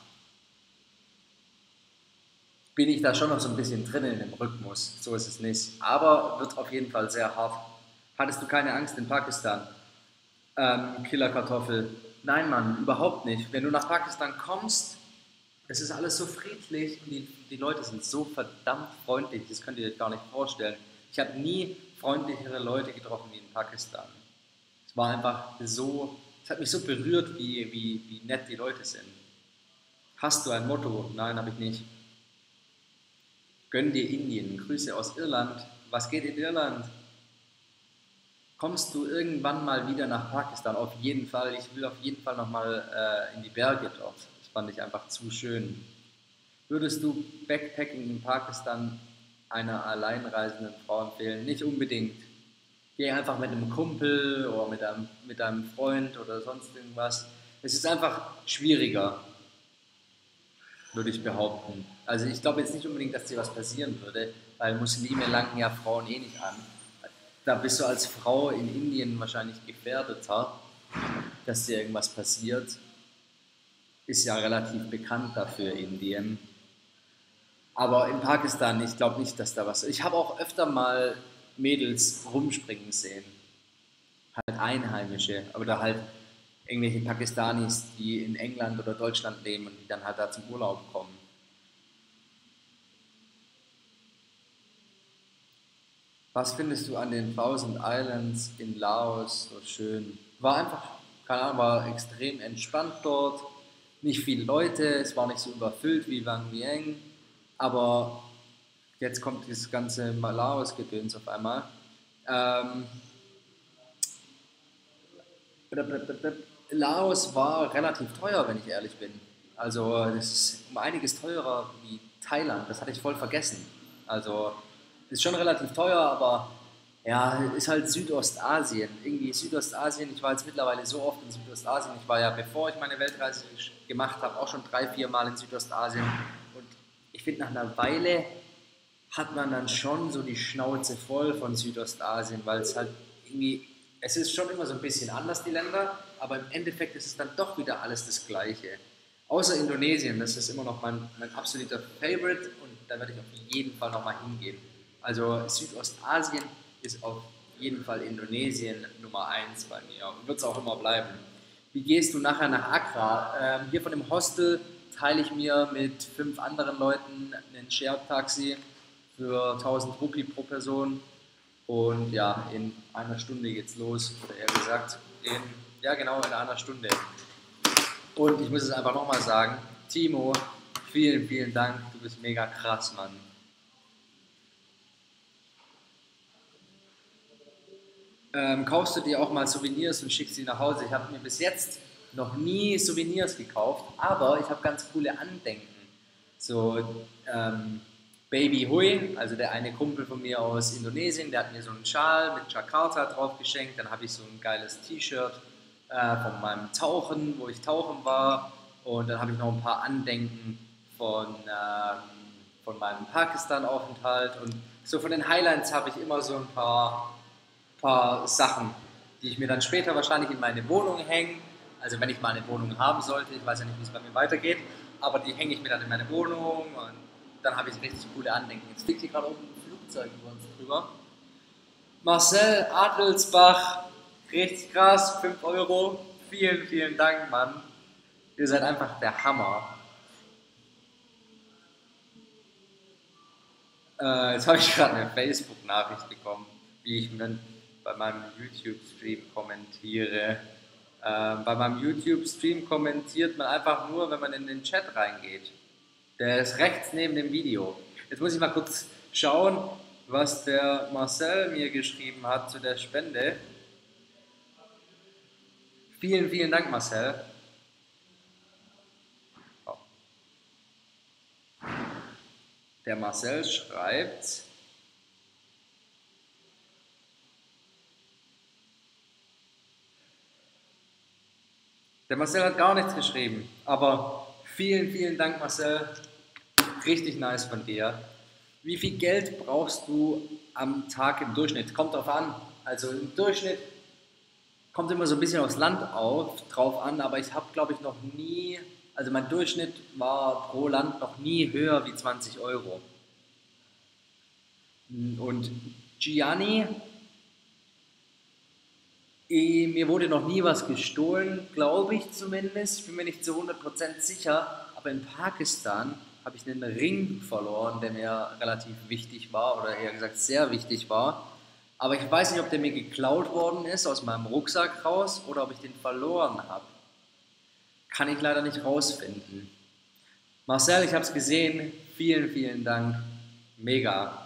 bin ich da schon noch so ein bisschen drin in dem Rhythmus. So ist es nicht. Aber wird auf jeden Fall sehr hart. Hattest du keine Angst in Pakistan? Killerkartoffel. Nein, Mann, überhaupt nicht. Wenn du nach Pakistan kommst, es ist alles so friedlich und die Leute sind so verdammt freundlich, das könnt ihr euch gar nicht vorstellen. Ich habe nie freundlichere Leute getroffen wie in Pakistan. Es war einfach so, es hat mich so berührt, wie nett die Leute sind. Hast du ein Motto? Nein, habe ich nicht. Gönn dir Indien. Grüße aus Irland. Was geht in Irland? Kommst du irgendwann mal wieder nach Pakistan? Auf jeden Fall. Ich will auf jeden Fall nochmal in die Berge dort. Das fand ich einfach zu schön. Würdest du Backpacking in Pakistan einer alleinreisenden Frau empfehlen? Nicht unbedingt. Geh einfach mit einem Kumpel oder mit einem Freund oder sonst irgendwas. Es ist einfach schwieriger, würde ich behaupten. Also ich glaube jetzt nicht unbedingt, dass dir was passieren würde, weil Muslime langen ja Frauen eh nicht an. Da bist du als Frau in Indien wahrscheinlich gefährdeter, dass dir irgendwas passiert. Ist ja relativ bekannt dafür, Indien. Aber in Pakistan, ich glaube nicht, dass da was. Ich habe auch öfter mal Mädels rumspringen sehen. Halt Einheimische, oder halt irgendwelche Pakistanis, die in England oder Deutschland leben und die dann halt da zum Urlaub kommen. Was findest du an den Thousand Islands in Laos so schön? War einfach, keine Ahnung, war extrem entspannt dort. Nicht viele Leute, es war nicht so überfüllt wie Vang Vieng, aber jetzt kommt dieses ganze Laos-Gedöns auf einmal. Ähm, Laos war relativ teuer, wenn ich ehrlich bin. Also das ist um einiges teurer wie Thailand, das hatte ich voll vergessen. Also ist schon relativ teuer, aber ja, ist halt Südostasien. Irgendwie Südostasien, ich war jetzt mittlerweile so oft in Südostasien. Ich war ja, bevor ich meine Weltreise gemacht habe, auch schon 3, 4 Mal in Südostasien. Und ich finde, nach einer Weile hat man dann schon so die Schnauze voll von Südostasien, weil es halt irgendwie, es ist schon immer so ein bisschen anders, die Länder, aber im Endeffekt ist es dann doch wieder alles das Gleiche. Außer Indonesien, das ist immer noch mein absoluter Favorite und da werde ich auf jeden Fall nochmal hingehen. Also Südostasien ist auf jeden Fall Indonesien Nummer eins bei mir und wird es auch immer bleiben. Wie gehst du nachher nach Accra? Hier von dem Hostel teile ich mir mit 5 anderen Leuten ein Shared-Taxi für 1000 Rupie pro Person. Und ja, in einer Stunde geht's los, oder eher gesagt, ja genau, in einer Stunde. Und ich muss es einfach nochmal sagen, Timo, vielen, vielen Dank, du bist mega krass, Mann. Kaufst du dir auch mal Souvenirs und schickst sie nach Hause? Ich habe mir bis jetzt noch nie Souvenirs gekauft, aber ich habe ganz coole Andenken. So Baby Hui, also der eine Kumpel von mir aus Indonesien, der hat mir so einen Schal mit Jakarta drauf geschenkt. Dann habe ich so ein geiles T-Shirt von meinem Tauchen, wo ich tauchen war. Und dann habe ich noch ein paar Andenken von meinem Pakistan-Aufenthalt. Und so von den Highlights habe ich immer so ein paar Sachen, die ich mir dann später wahrscheinlich in meine Wohnung hänge. Also wenn ich mal eine Wohnung haben sollte, ich weiß ja nicht, wie es bei mir weitergeht, aber die hänge ich mir dann in meine Wohnung und dann habe ich richtig coole Andenken. Jetzt fliegt hier gerade oben ein Flugzeug über uns drüber. Marcel Adelsbach, richtig krass, 5 Euro. Vielen, vielen Dank, Mann. Ihr seid einfach der Hammer. Jetzt habe ich gerade eine Facebook-Nachricht bekommen, wie ich bei meinem YouTube-Stream kommentiere. Bei meinem YouTube-Stream kommentiert man einfach nur, wenn man in den Chat reingeht. Der ist rechts neben dem Video. Jetzt muss ich mal kurz schauen, was der Marcel mir geschrieben hat zu der Spende. Vielen, vielen Dank, Marcel. Oh. Der Marcel schreibt, der Marcel hat gar nichts geschrieben, aber vielen, vielen Dank, Marcel. Richtig nice von dir. Wie viel Geld brauchst du am Tag im Durchschnitt? Kommt drauf an. Also im Durchschnitt kommt immer so ein bisschen aufs Land drauf an, aber ich habe, glaube ich, noch nie, Also mein Durchschnitt war pro Land noch nie höher wie 20 Euro. Und Gianni, mir wurde noch nie was gestohlen, glaube ich zumindest. Ich bin mir nicht zu 100% sicher. Aber in Pakistan habe ich einen Ring verloren, der mir relativ wichtig war oder eher gesagt sehr wichtig war. Aber ich weiß nicht, ob der mir geklaut worden ist aus meinem Rucksack raus oder ob ich den verloren habe. Kann ich leider nicht rausfinden. Marcel, ich habe es gesehen. Vielen, vielen Dank. Mega.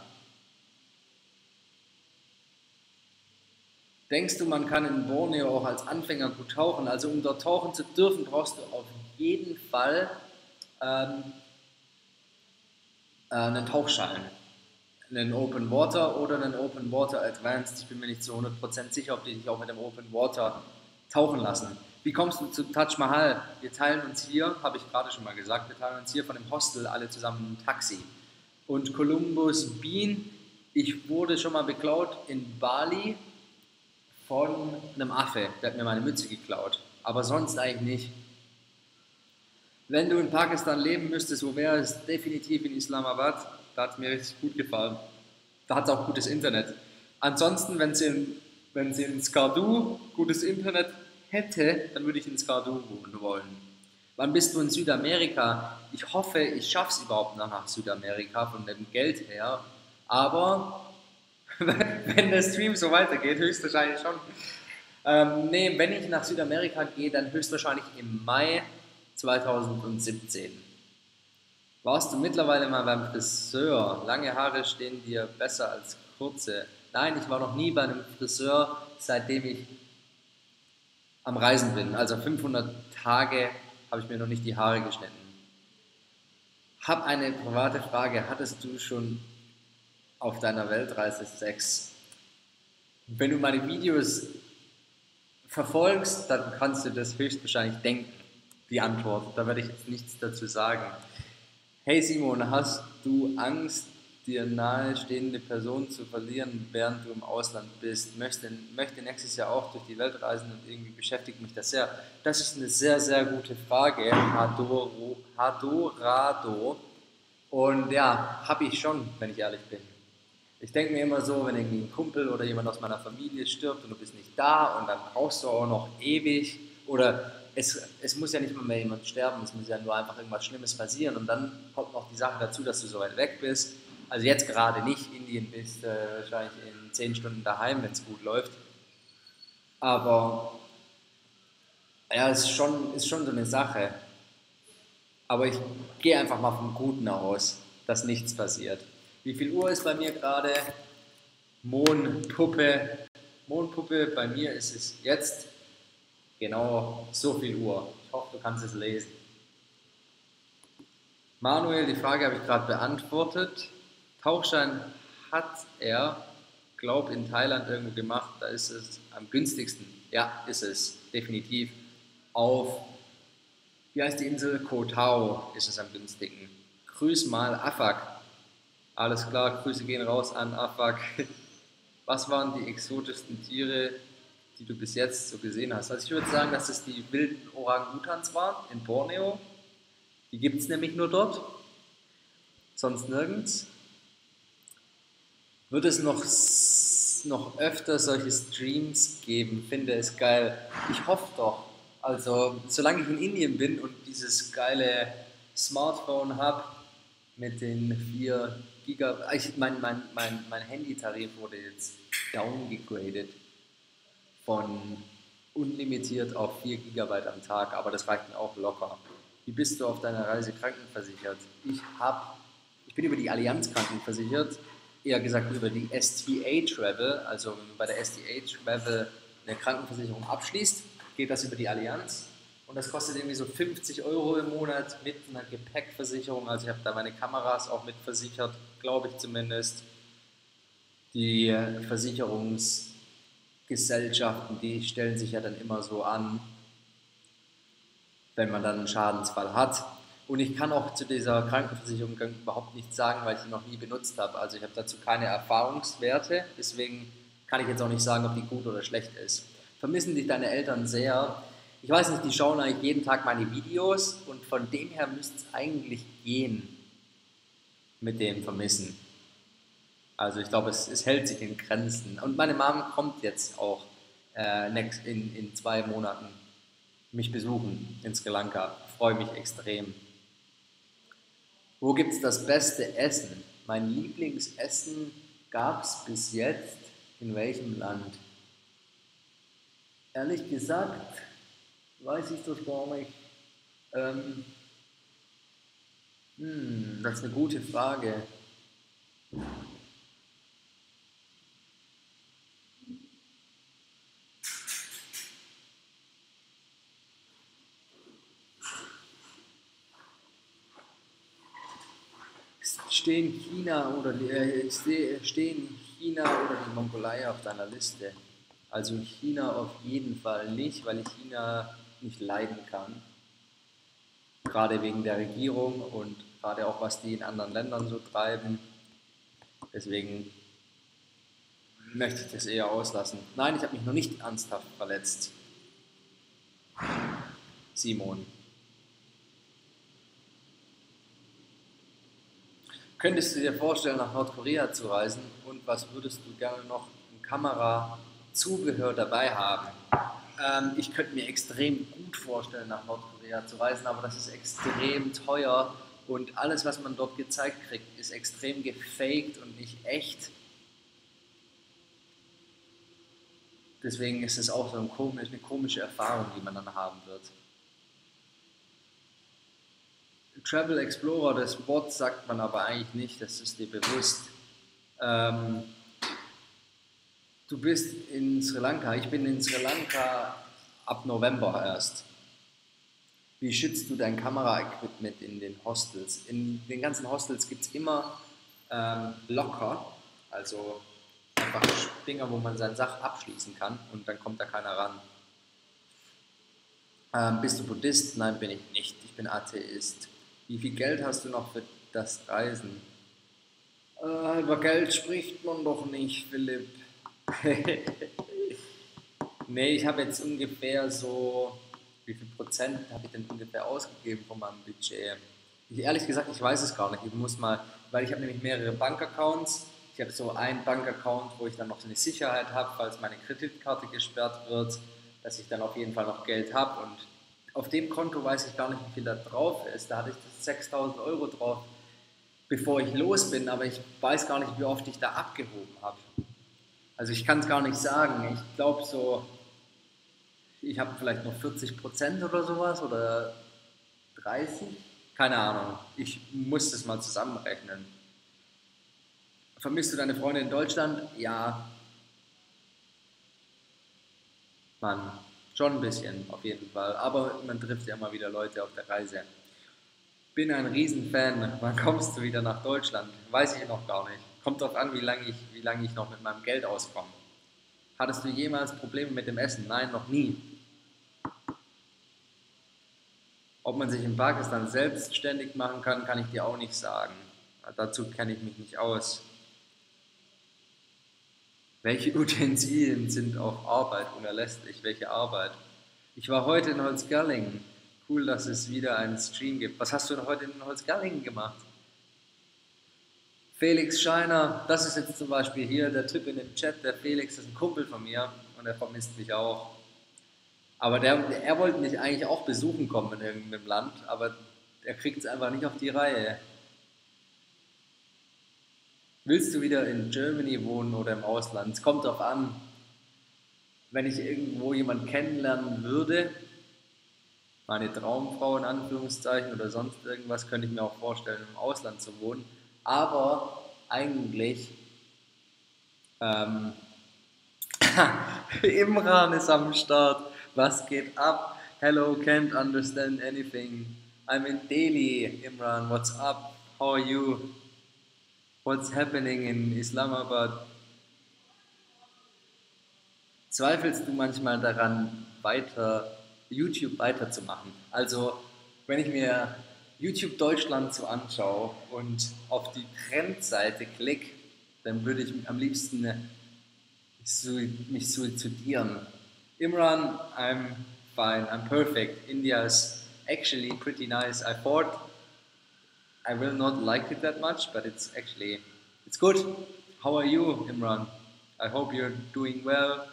Denkst du, man kann in Borneo auch als Anfänger gut tauchen? Also um dort tauchen zu dürfen, brauchst du auf jeden Fall ähm, einen Tauchschein. Einen Open Water oder einen Open Water Advanced. Ich bin mir nicht zu 100% sicher, ob die dich auch mit dem Open Water tauchen lassen. Wie kommst du zu Taj Mahal? Wir teilen uns hier, habe ich gerade schon mal gesagt, wir teilen uns hier von dem Hostel alle zusammen ein Taxi. Und Columbus Bean, ich wurde schon mal beklaut in Bali von einem Affe, der hat mir meine Mütze geklaut. Aber sonst eigentlich nicht. Wenn du in Pakistan leben müsstest, wo wäre es? Definitiv in Islamabad. Da hat es mir richtig gut gefallen. Da hat es auch gutes Internet. Ansonsten, wenn sie in Skardu gutes Internet hätte, dann würde ich in Skardu wohnen wollen. Wann bist du in Südamerika? Ich hoffe, ich schaffe es überhaupt noch nach Südamerika von dem Geld her. Aber wenn der Stream so weitergeht, höchstwahrscheinlich schon. Nee, wenn ich nach Südamerika gehe, dann höchstwahrscheinlich im Mai 2017. Warst du mittlerweile mal beim Friseur? Lange Haare stehen dir besser als kurze. Nein, ich war noch nie bei einem Friseur, seitdem ich am Reisen bin. Also 500 Tage habe ich mir noch nicht die Haare geschnitten. Hab eine private Frage. Hattest du schon auf deiner Weltreise Sex? Wenn du meine Videos verfolgst, dann kannst du das höchstwahrscheinlich denken, die Antwort. Da werde ich jetzt nichts dazu sagen. Hey Simon, hast du Angst, dir nahestehende Personen zu verlieren, während du im Ausland bist? Möchte nächstes Jahr auch durch die Welt reisen und irgendwie beschäftigt mich das sehr. Das ist eine sehr, sehr gute Frage, Hadorado. Und ja, habe ich schon, wenn ich ehrlich bin. Ich denke mir immer so, wenn irgendwie ein Kumpel oder jemand aus meiner Familie stirbt und du bist nicht da und dann brauchst du auch noch ewig oder es muss ja nicht mal mehr jemand sterben, es muss ja nur einfach irgendwas Schlimmes passieren und dann kommt noch die Sache dazu, dass du so weit weg bist. Also jetzt gerade nicht, Indien bist wahrscheinlich in 10 Stunden daheim, wenn es gut läuft. Aber ja, ist schon so eine Sache. Aber ich gehe einfach mal vom Guten aus, dass nichts passiert. Wie viel Uhr ist bei mir gerade? Mondpuppe. Mondpuppe, bei mir ist es jetzt genau so viel Uhr. Ich hoffe, du kannst es lesen. Manuel, die Frage habe ich gerade beantwortet. Tauchschein hat er, glaube in Thailand irgendwo gemacht. Da ist es am günstigsten. Ja, ist es. Definitiv. Auf, wie heißt die Insel? Koh Tao ist es am günstigsten. Grüß mal Afak. Alles klar, Grüße gehen raus an Afak. Was waren die exotischsten Tiere, die du bis jetzt so gesehen hast? Also ich würde sagen, dass es die wilden Orang-Utans waren in Borneo. Die gibt es nämlich nur dort, sonst nirgends. Wird es noch öfter solche Streams geben? Finde es geil. Ich hoffe doch. Also solange ich in Indien bin und dieses geile Smartphone habe mit den 4 Gigabyte, mein Handytarif wurde jetzt downgegradet von unlimitiert auf 4 Gigabyte am Tag, aber das reicht mir auch locker. Wie bist du auf deiner Reise krankenversichert? Ich bin über die Allianz krankenversichert, eher gesagt über die STA Travel, also wenn man bei der STA Travel eine Krankenversicherung abschließt, geht das über die Allianz und das kostet irgendwie so 50 Euro im Monat mit einer Gepäckversicherung, also ich habe da meine Kameras auch mit versichert, glaube ich zumindest. Die Versicherungsgesellschaften, die stellen sich ja dann immer so an, wenn man dann einen Schadensfall hat. Und ich kann auch zu dieser Krankenversicherung überhaupt nichts sagen, weil ich die noch nie benutzt habe. Also ich habe dazu keine Erfahrungswerte, deswegen kann ich jetzt auch nicht sagen, ob die gut oder schlecht ist. Vermissen dich deine Eltern sehr? Ich weiß nicht, die schauen eigentlich jeden Tag meine Videos und von dem her müsste es eigentlich gehen mit dem Vermissen. Also ich glaube, es hält sich in Grenzen. Und meine Mom kommt jetzt auch in 2 Monaten mich besuchen in Sri Lanka. Ich freue mich extrem. Wo gibt es das beste Essen? Mein Lieblingsessen gab es bis jetzt in welchem Land? Ehrlich gesagt, weiß ich das gar nicht. Ähm, Das ist eine gute Frage. Stehen stehen China oder die Mongolei auf deiner Liste? Also China auf jeden Fall nicht, weil ich China nicht leiden kann. Gerade wegen der Regierung und gerade auch was die in anderen Ländern so treiben. Deswegen möchte ich das eher auslassen. Nein, ich habe mich noch nicht ernsthaft verletzt. Simon. Könntest du dir vorstellen, nach Nordkorea zu reisen und was würdest du gerne noch an Kamerazubehör dabei haben? Ich könnte mir extrem gut vorstellen, nach Nordkorea zu reisen, aber das ist extrem teuer und alles, was man dort gezeigt kriegt, ist extrem gefaked und nicht echt. Deswegen ist es auch so eine komische Erfahrung, die man dann haben wird. Travel Explorer des Bots sagt man aber eigentlich nicht, das ist dir bewusst. Ähm, Du bist in Sri Lanka, ich bin in Sri Lanka ab November erst. Wie schützt du dein Kameraequipment in den Hostels? In den ganzen Hostels gibt es immer Locker, also einfach Dinger, wo man seine Sachen abschließen kann und dann kommt da keiner ran. Bist du Buddhist? Nein, bin ich nicht. Ich bin Atheist. Wie viel Geld hast du noch für das Reisen? Über Geld spricht man doch nicht, Philipp. Nee, ich habe jetzt ungefähr so, wie viel Prozent habe ich denn ungefähr ausgegeben von meinem Budget? Ehrlich gesagt, ich weiß es gar nicht. Ich muss mal, weil ich habe nämlich mehrere Bankaccounts. Ich habe so einen Bankaccount, wo ich dann noch so eine Sicherheit habe, falls meine Kreditkarte gesperrt wird, dass ich dann auf jeden Fall noch Geld habe. Und auf dem Konto weiß ich gar nicht, wie viel da drauf ist. Da hatte ich das 6.000 € drauf, bevor ich los bin, aber ich weiß gar nicht, wie oft ich da abgehoben habe. Also ich kann es gar nicht sagen. Ich glaube so, ich habe vielleicht noch 40% oder sowas oder 30. Keine Ahnung. Ich muss das mal zusammenrechnen. Vermisst du deine Freunde in Deutschland? Ja, Mann. Schon ein bisschen, auf jeden Fall. Aber man trifft ja immer wieder Leute auf der Reise. Bin ein Riesenfan. Wann kommst du wieder nach Deutschland? Weiß ich noch gar nicht. Kommt drauf an, wie lange ich noch mit meinem Geld auskomme. Hattest du jemals Probleme mit dem Essen? Nein, noch nie. Ob man sich in Pakistan selbstständig machen kann, kann ich dir auch nicht sagen. Dazu kenne ich mich nicht aus. Welche Utensilien sind auf Arbeit unerlässlich? Welche Arbeit? Ich war heute in Holzgerlingen. Cool, dass es wieder einen Stream gibt. Was hast du denn heute in Holzgerlingen gemacht? Felix Scheiner, das ist jetzt zum Beispiel hier der Typ in dem Chat, der Felix ist ein Kumpel von mir und er vermisst mich auch. Aber er wollte mich eigentlich auch besuchen kommen in irgendeinem Land, aber er kriegt es einfach nicht auf die Reihe. Willst du wieder in Germany wohnen oder im Ausland? Es kommt darauf an, wenn ich irgendwo jemanden kennenlernen würde, meine Traumfrau in Anführungszeichen oder sonst irgendwas, könnte ich mir auch vorstellen, im Ausland zu wohnen. Aber eigentlich, ähm, Imran ist am Start. Was geht ab? Hello, can't understand anything. I'm in Delhi. Imran, what's up? How are you? What's happening in Islamabad? Zweifelst du manchmal daran, YouTube weiterzumachen? Also, wenn ich mir YouTube Deutschland so anschaue und auf die Trendseite klicke, dann würde ich am liebsten mich suizidieren. Imran, I'm fine. I'm perfect. India is actually pretty nice. I thought I will not like it that much, but it's good. How are you, Imran? I hope you're doing well.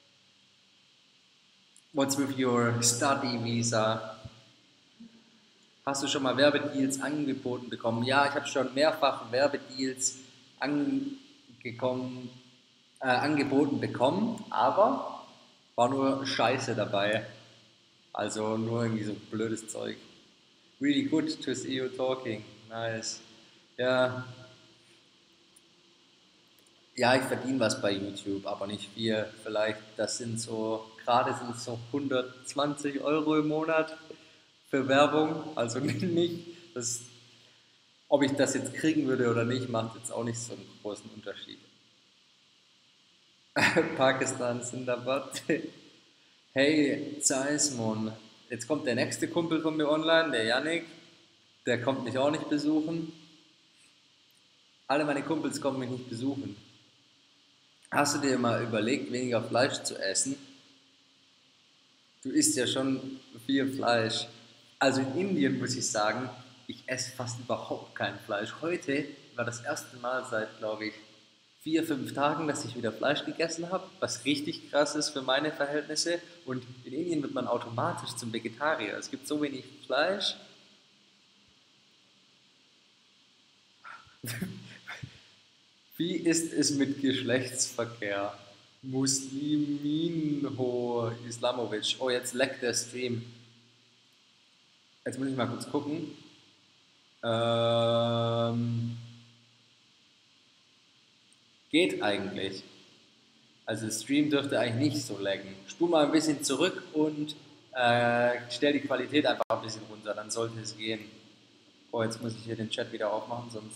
What's with your study visa? Hast du schon mal Werbedeals angeboten bekommen? Ja, ich habe schon mehrfach Werbedeals angekommen, angeboten bekommen, aber war nur Scheiße dabei. Also nur irgendwie so blödes Zeug. Really good to see you talking. Nice. Ja, ja, ich verdiene was bei YouTube, aber nicht viel. Vielleicht, gerade sind es so 120 € im Monat für Werbung. Also nicht, das, ob ich das jetzt kriegen würde oder nicht, macht jetzt auch nicht so einen großen Unterschied. Pakistan, Sindabad. Hey, Zeismon. Jetzt kommt der nächste Kumpel von mir online, der Yannick. Der kommt mich auch nicht besuchen. Alle meine Kumpels kommen mich nicht besuchen. Hast du dir mal überlegt, weniger Fleisch zu essen? Du isst ja schon viel Fleisch. Also in Indien muss ich sagen, ich esse fast überhaupt kein Fleisch. Heute war das erste Mal seit, glaube ich, 4, 5 Tagen, dass ich wieder Fleisch gegessen habe, was richtig krass ist für meine Verhältnisse. Und in Indien wird man automatisch zum Vegetarier. Es gibt so wenig Fleisch. Wie ist es mit Geschlechtsverkehr? Musliminho Islamovic. Oh, jetzt leckt der Stream. Jetzt muss ich mal kurz gucken. Ähm, Geht eigentlich. Also der Stream dürfte eigentlich nicht so laggen. Spul mal ein bisschen zurück und stell die Qualität einfach ein bisschen runter, dann sollte es gehen. Oh, jetzt muss ich hier den Chat wieder aufmachen, sonst.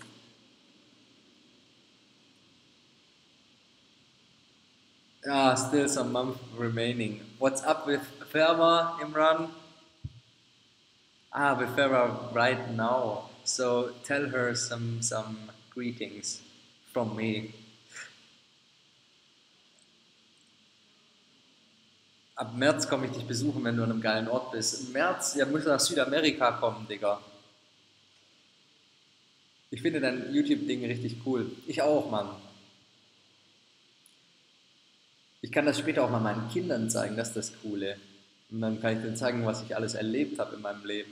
Ah, still some month remaining. What's up with Ferma, Imran? Ah, with Farah right now. So tell her some greetings from me. Ab März komme ich dich besuchen, wenn du an einem geilen Ort bist. Im März, ja, musst du nach Südamerika kommen, Digga. Ich finde dein YouTube-Ding richtig cool. Ich auch, Mann. Ich kann das später auch mal meinen Kindern zeigen, das ist das Coole. Und dann kann ich denen zeigen, was ich alles erlebt habe in meinem Leben.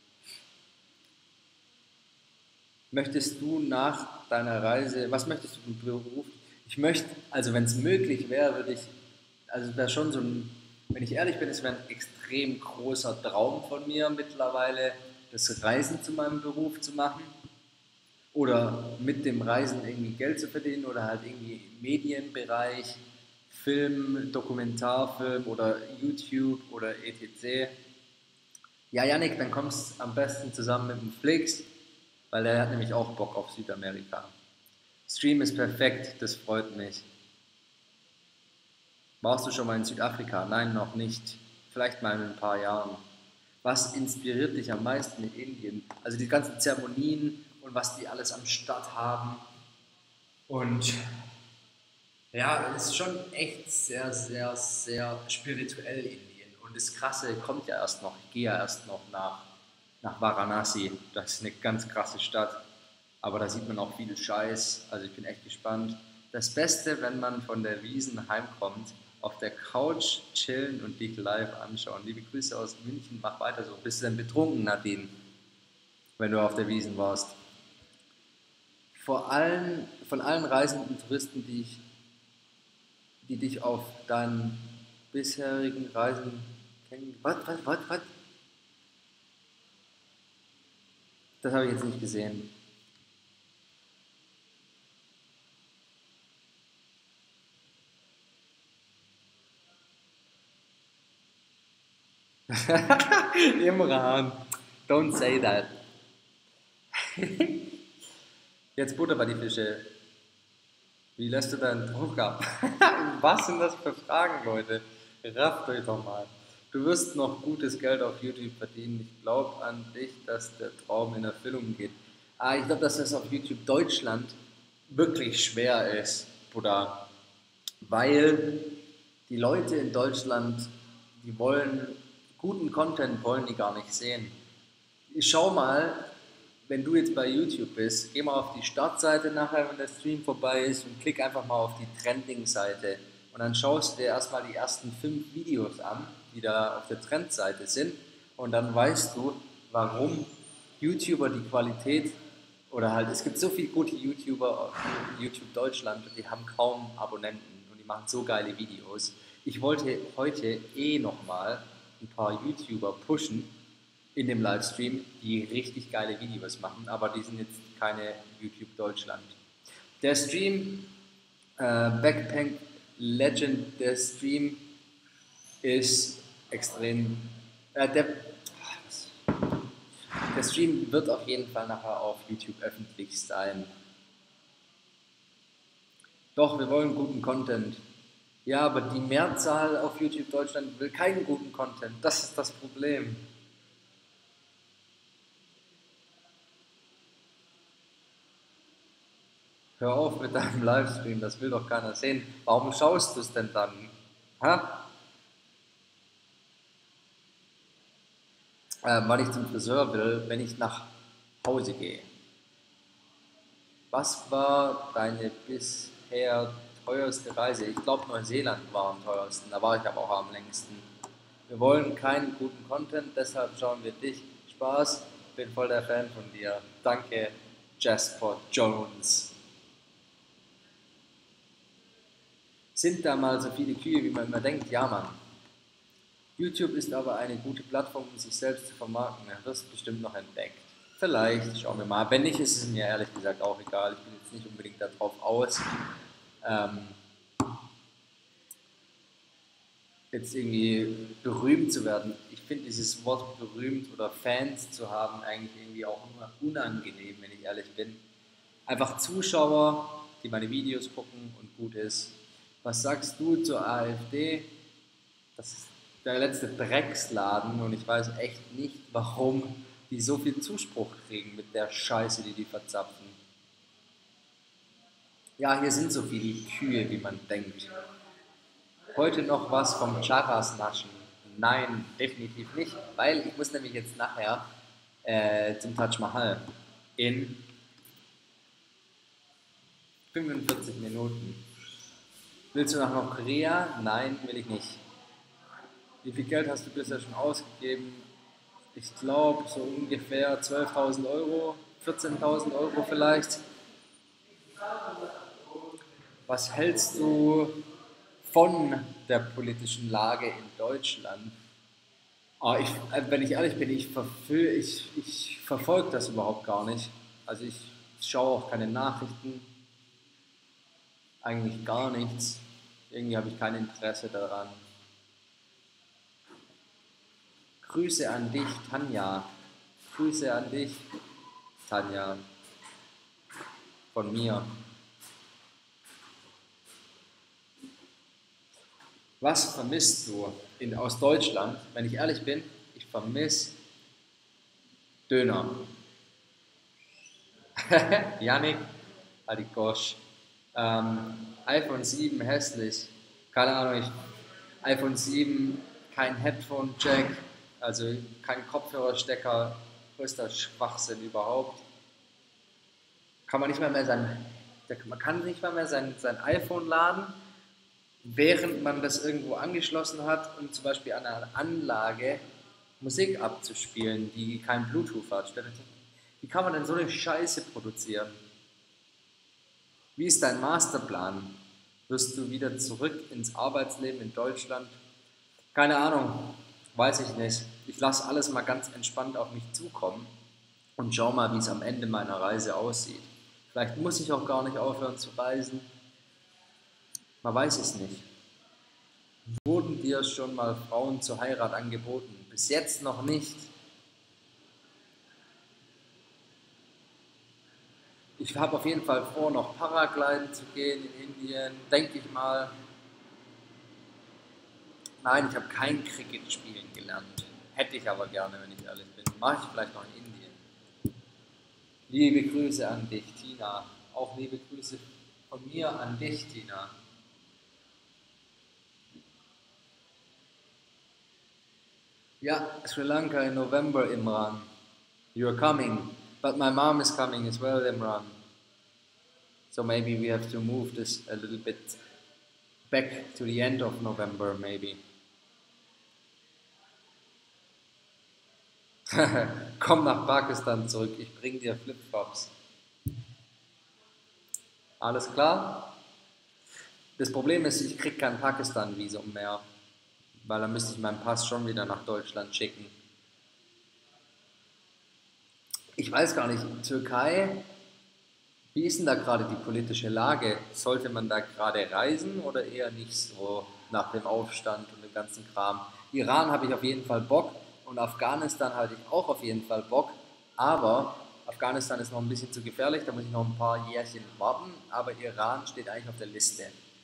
Möchtest du nach deiner Reise, was möchtest du im Beruf? Ich möchte, also wenn es möglich wäre, würde ich, also es wäre schon so ein, wenn ich ehrlich bin, es wäre ein extrem großer Traum von mir mittlerweile, das Reisen zu meinem Beruf zu machen oder mit dem Reisen irgendwie Geld zu verdienen oder halt irgendwie im Medienbereich, Film, Dokumentarfilm oder YouTube oder etc. Ja, Yannick, dann kommst du am besten zusammen mit dem Flix, weil der hat nämlich auch Bock auf Südamerika. Stream ist perfekt, das freut mich. Warst du schon mal in Südafrika? Nein, noch nicht. Vielleicht mal in ein paar Jahren. Was inspiriert dich am meisten in Indien? Also die ganzen Zeremonien und was die alles am Start haben. Und ja, es ist schon echt sehr, sehr, sehr spirituell Indien. Und das Krasse kommt ja erst noch. Ich gehe ja erst noch nach Varanasi. Das ist eine ganz krasse Stadt. Aber da sieht man auch viel Scheiß. Also ich bin echt gespannt. Das Beste, wenn man von der Wiesn heimkommt, auf der Couch chillen und dich live anschauen. Liebe Grüße aus München, mach weiter so. Bist du denn betrunken, Nadine, wenn du auf der Wiesn warst? Von allen reisenden Touristen, die dich auf deinen bisherigen Reisen kennen. Was? Das habe ich jetzt nicht gesehen. Imran, don't say that. Jetzt Butter bei die Fische. Wie lässt du deinen Druck ab? Was sind das für Fragen, Leute? Rafft euch doch mal. Du wirst noch gutes Geld auf YouTube verdienen. Ich glaube an dich, dass der Traum in Erfüllung geht. Ich glaube, dass das auf YouTube Deutschland wirklich schwer ist, Bruder. Weil die Leute in Deutschland, die wollen Guten Content wollen die gar nicht sehen. Schau mal, wenn du jetzt bei YouTube bist, geh mal auf die Startseite nachher, wenn der Stream vorbei ist und klick einfach mal auf die Trending-Seite. Und dann schaust du dir erstmal die ersten 5 Videos an, die da auf der Trendseite sind. Und dann weißt du, warum YouTuber die Qualität oder halt, es gibt so viele gute YouTuber auf YouTube Deutschland und die haben kaum Abonnenten und die machen so geile Videos. Ich wollte heute nochmal ein paar YouTuber pushen in dem Livestream, die richtig geile Videos machen, aber die sind jetzt keine YouTube Deutschland. Der Stream, Backpack Legend, der Stream ist extrem, der Stream wird auf jeden Fall nachher auf YouTube öffentlich sein. Doch, wir wollen guten Content. Ja, aber die Mehrzahl auf YouTube Deutschland will keinen guten Content. Das ist das Problem. Hör auf mit deinem Livestream, das will doch keiner sehen. Warum schaust du es denn dann? Ha? Weil ich zum Friseur will, wenn ich nach Hause gehe. Was war deine bisher teuerste Reise? Ich glaube, Neuseeland war am teuersten, da war ich aber auch am längsten. Wir wollen keinen guten Content, deshalb schauen wir dich. Spaß, bin voll der Fan von dir. Danke, Jasper Jones. Sind da mal so viele Kühe, wie man immer denkt? Ja, Mann. YouTube ist aber eine gute Plattform, um sich selbst zu vermarkten. Du wirst bestimmt noch entdeckt. Vielleicht, schauen wir mal. Wenn nicht, ist es mir ehrlich gesagt auch egal. Ich bin jetzt nicht unbedingt darauf aus, ähm, jetzt irgendwie berühmt zu werden. Ich finde dieses Wort berühmt oder Fans zu haben eigentlich irgendwie auch immer unangenehm, wenn ich ehrlich bin. Einfach Zuschauer, die meine Videos gucken und gut ist. Was sagst du zur AfD? Das ist der letzte Drecksladen und ich weiß echt nicht, warum die so viel Zuspruch kriegen mit der Scheiße, die verzapfen. Ja, hier sind so viele Kühe, wie man denkt. Heute noch was vom Charas naschen? Nein, definitiv nicht, weil ich muss nämlich jetzt nachher zum Taj Mahal in 45 Minuten. Willst du nach Nordkorea? Nein, will ich nicht. Wie viel Geld hast du bisher schon ausgegeben? Ich glaube so ungefähr 12.000 Euro, 14.000 Euro vielleicht. Was hältst du von der politischen Lage in Deutschland? Wenn ich ehrlich bin, ich verfolge das überhaupt gar nicht. Also ich schaue auch keine Nachrichten, eigentlich gar nichts. Irgendwie habe ich kein Interesse daran. Grüße an dich, Tanja. Grüße an dich, Tanja, von mir. Was vermisst du aus Deutschland? Wenn ich ehrlich bin, ich vermisse Döner. Yannick, Adikosch. iPhone 7 hässlich. Keine Ahnung, iPhone 7, kein Headphone-Jack, also kein Kopfhörerstecker, größter Schwachsinn überhaupt. Kann man nicht mal mehr man kann nicht mal mehr sein iPhone laden, während man das irgendwo angeschlossen hat, um zum Beispiel an einer Anlage Musik abzuspielen, die kein Bluetooth hat. Wie kann man denn so eine Scheiße produzieren? Wie ist dein Masterplan? Wirst du wieder zurück ins Arbeitsleben in Deutschland? Keine Ahnung, weiß ich nicht. Ich lasse alles mal ganz entspannt auf mich zukommen und schau mal, wie es am Ende meiner Reise aussieht. Vielleicht muss ich auch gar nicht aufhören zu reisen. Man weiß es nicht. Wurden dir schon mal Frauen zur Heirat angeboten? Bis jetzt noch nicht. Ich habe auf jeden Fall vor, noch Paragliden zu gehen in Indien, denke ich mal. Nein, ich habe kein Cricket spielen gelernt. Hätte ich aber gerne, wenn ich ehrlich bin. Mache ich vielleicht noch in Indien. Liebe Grüße an dich, Tina. Auch liebe Grüße von mir an dich, Tina. Yeah, Sri Lanka in November, Imran. You're coming, but my mom is coming as well, Imran. So maybe we have to move this a little bit back to the end of November, maybe. Komm nach Pakistan zurück, ich bring dir Flipflops. Alles klar? Das Problem ist, ich krieg kein Pakistan-Visum mehr, weil dann müsste ich meinen Pass schon wieder nach Deutschland schicken. Ich weiß gar nicht, Türkei, wie ist denn da gerade die politische Lage? Sollte man da gerade reisen oder eher nicht so nach dem Aufstand und dem ganzen Kram? Iran habe ich auf jeden Fall Bock und Afghanistan hatte ich auch auf jeden Fall Bock, aber Afghanistan ist noch ein bisschen zu gefährlich, da muss ich noch ein paar Jährchen warten, aber Iran steht eigentlich auf der Liste.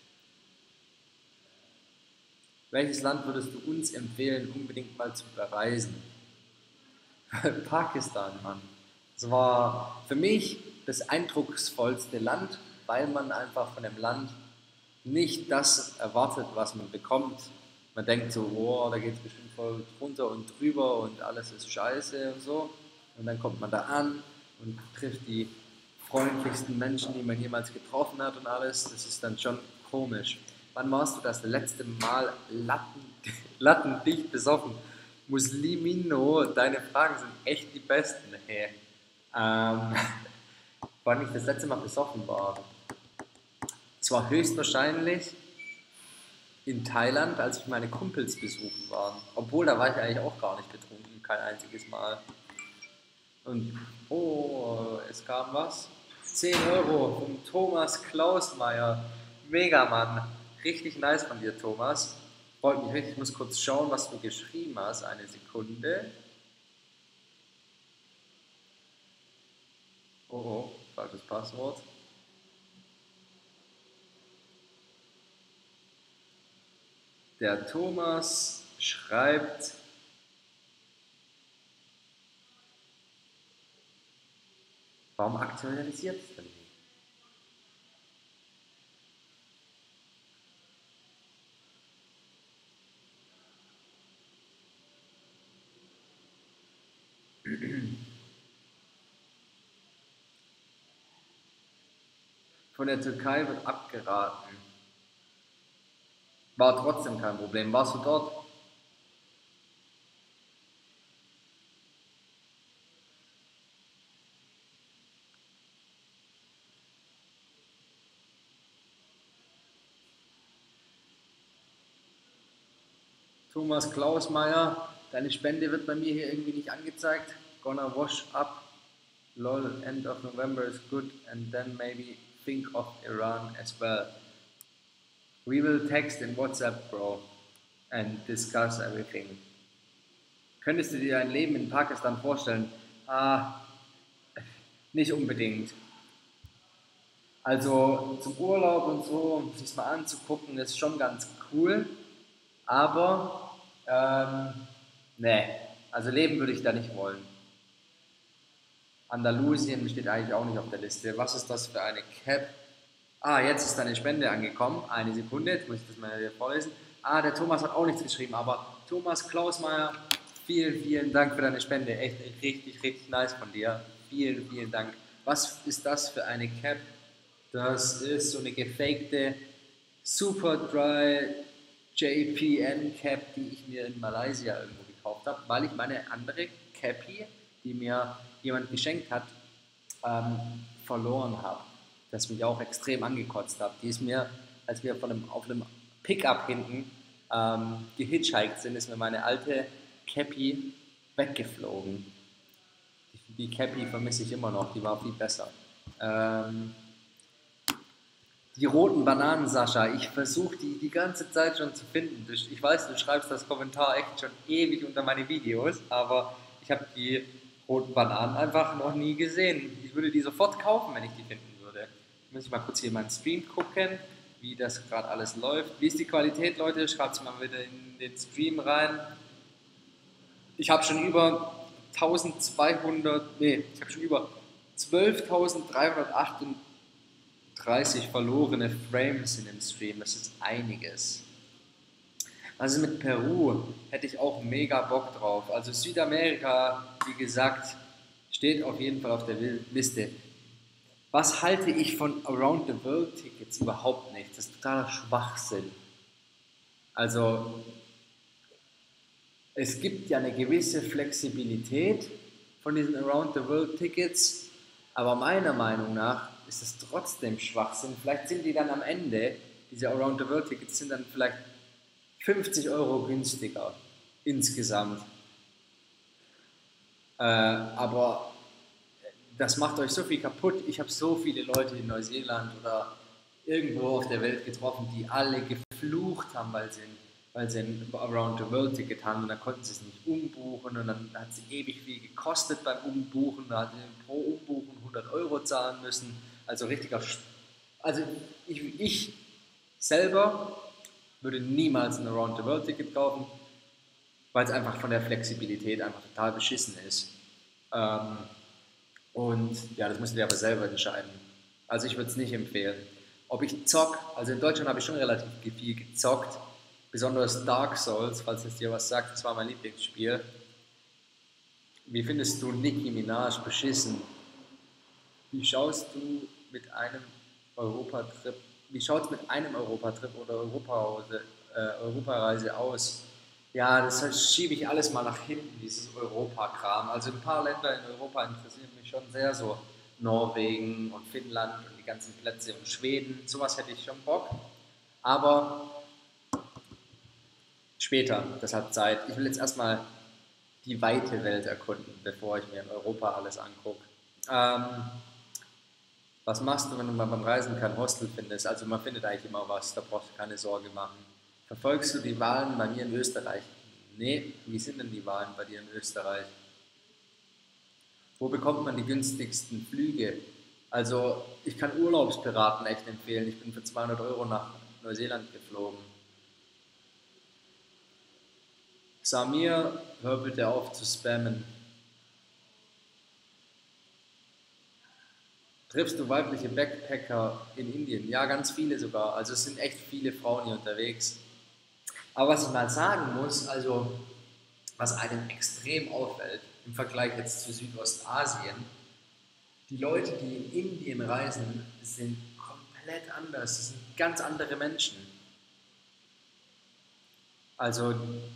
Welches Land würdest du uns empfehlen, unbedingt mal zu bereisen? Pakistan, Mann. Es war für mich das eindrucksvollste Land, weil man einfach von dem Land nicht das erwartet, was man bekommt. Man denkt so, oh, da geht es bestimmt voll drunter und drüber und alles ist scheiße und so. Und dann kommt man da an und trifft die freundlichsten Menschen, die man jemals getroffen hat und alles. Das ist dann schon komisch. Wann warst du das letzte Mal lattendicht besoffen? Muslimino, deine Fragen sind echt die besten. Hey. Ähm, wann ich das letzte Mal besoffen war? Es war höchstwahrscheinlich in Thailand, als ich meine Kumpels besuchen war. Obwohl, da war ich eigentlich auch gar nicht betrunken, kein einziges Mal. Und, oh, es kam was? 10 Euro vom Thomas Klausmeier. Mega, Mann. Richtig nice von dir, Thomas. Freut mich richtig. Ich muss kurz schauen, was du geschrieben hast. Eine Sekunde. Oh, oh, falsches Passwort. Der Thomas schreibt, warum aktualisiert es denn nicht? Von der Türkei wird abgeraten. War trotzdem kein Problem. Warst du dort? Thomas Klausmeier, deine Spende wird bei mir hier irgendwie nicht angezeigt. Gonna wash up. Lol, end of November is good and then maybe think of Iran as well. We will text in WhatsApp, Bro, and discuss everything. Könntest du dir ein Leben in Pakistan vorstellen? Ah, nicht unbedingt. Also zum Urlaub und so, um sich mal anzugucken, ist schon ganz cool. Aber, nee, also leben würde ich da nicht wollen. Andalusien steht eigentlich auch nicht auf der Liste. Was ist das für eine Cap? Ah, jetzt ist deine Spende angekommen. Eine Sekunde, jetzt muss ich das mal hier vorlesen. Ah, der Thomas hat auch nichts geschrieben, aber Thomas Klausmeier, vielen, vielen Dank für deine Spende. Echt richtig, richtig nice von dir. Vielen, vielen Dank. Was ist das für eine Cap? Das ist so eine gefakte Super Dry JPN Cap, die ich mir in Malaysia irgendwo gekauft habe, weil ich meine andere Cappy, die mir jemand geschenkt hat, verloren habe. Das mich auch extrem angekotzt hat. Die ist mir, als wir auf einem Pickup hinten gehitchhiked sind, ist mir meine alte Cappy weggeflogen. Die Cappy vermisse ich immer noch, die war viel besser. Die roten Bananen, Sascha, ich versuche die ganze Zeit schon zu finden. Ich weiß, du schreibst das Kommentar echt schon ewig unter meine Videos, aber ich habe die roten Bananen einfach noch nie gesehen. Ich würde die sofort kaufen, wenn ich die finden würde. Ich muss mal kurz hier meinen Stream gucken, wie das gerade alles läuft. Wie ist die Qualität, Leute? Schreibt es mal wieder in den Stream rein. Ich habe schon über 1200, nee, ich habe schon über 12.338 verlorene Frames in dem Stream. Das ist einiges. Also mit Peru hätte ich auch mega Bock drauf. Also Südamerika, wie gesagt, steht auf jeden Fall auf der Liste. Was halte ich von Around the World Tickets überhaupt nicht? Das ist totaler Schwachsinn. Also es gibt ja eine gewisse Flexibilität von diesen Around the World Tickets, aber meiner Meinung nach ist es trotzdem Schwachsinn. Vielleicht sind die dann am Ende, diese Around the World Tickets sind dann vielleicht 50 € günstiger insgesamt. Aber das macht euch so viel kaputt. Ich habe so viele Leute in Neuseeland oder irgendwo auf der Welt getroffen, die alle geflucht haben, weil sie ein Around the World Ticket haben und dann konnten sie es nicht umbuchen und dann hat es ewig viel gekostet beim Umbuchen, da hat sie pro Umbuchen 100 € zahlen müssen. Also also ich selber würde niemals ein Around the World Ticket kaufen, weil es einfach von der Flexibilität einfach total beschissen ist. Und ja, das müsst ihr aber selber entscheiden. Also ich würde es nicht empfehlen. Ob ich zock, also in Deutschland habe ich schon relativ viel gezockt, besonders Dark Souls, falls es dir was sagt, das war mein Lieblingsspiel. Wie findest du Nicki Minaj beschissen? Wie schaust du mit einem Europatrip, wie schaut es mit einem Europatrip oder Europareise aus? Ja, das schiebe ich alles mal nach hinten, dieses Europakram. Also ein paar Länder in Europa interessieren mich schon sehr, so Norwegen und Finnland und die ganzen Plätze und Schweden, sowas hätte ich schon Bock. Aber später, das hat Zeit. Ich will jetzt erstmal die weite Welt erkunden, bevor ich mir in Europa alles angucke. Was machst du, wenn du mal beim Reisen kein Hostel findest? Also man findet eigentlich immer was, da brauchst du keine Sorge machen. Verfolgst du die Wahlen bei mir in Österreich? Nee, wie sind denn die Wahlen bei dir in Österreich? Wo bekommt man die günstigsten Flüge? Also ich kann Urlaubspiraten echt empfehlen. Ich bin für 200 € nach Neuseeland geflogen. Samir, hör bitte auf zu spammen. Triffst du weibliche Backpacker in Indien? Ja, ganz viele sogar. Also es sind echt viele Frauen hier unterwegs. Aber was ich mal sagen muss, also was einem extrem auffällt im Vergleich jetzt zu Südostasien, die Leute, die in Indien reisen, sind komplett anders. Das sind ganz andere Menschen. Also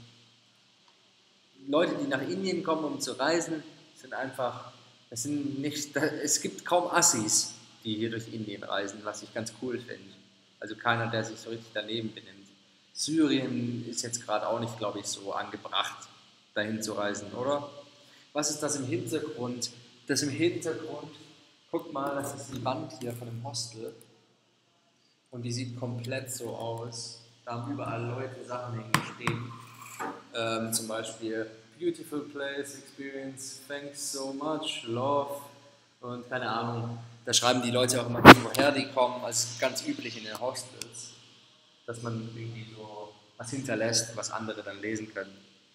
Leute, die nach Indien kommen, um zu reisen, sind einfach, es gibt kaum Assis, die hier durch Indien reisen, was ich ganz cool finde. Also keiner, der sich so richtig daneben benimmt. Syrien ist jetzt gerade auch nicht, glaube ich, so angebracht, dahin zu reisen, oder? Was ist das im Hintergrund? Das im Hintergrund, guck mal, das ist die Wand hier von dem Hostel und die sieht komplett so aus. Da haben überall Leute Sachen hingeschrieben. Zum Beispiel Beautiful Place, Experience, Thanks so much, Love und keine Ahnung. Da schreiben die Leute auch immer, woher die kommen. Also ganz üblich in den Hostels, dass man irgendwie so was hinterlässt, was andere dann lesen können.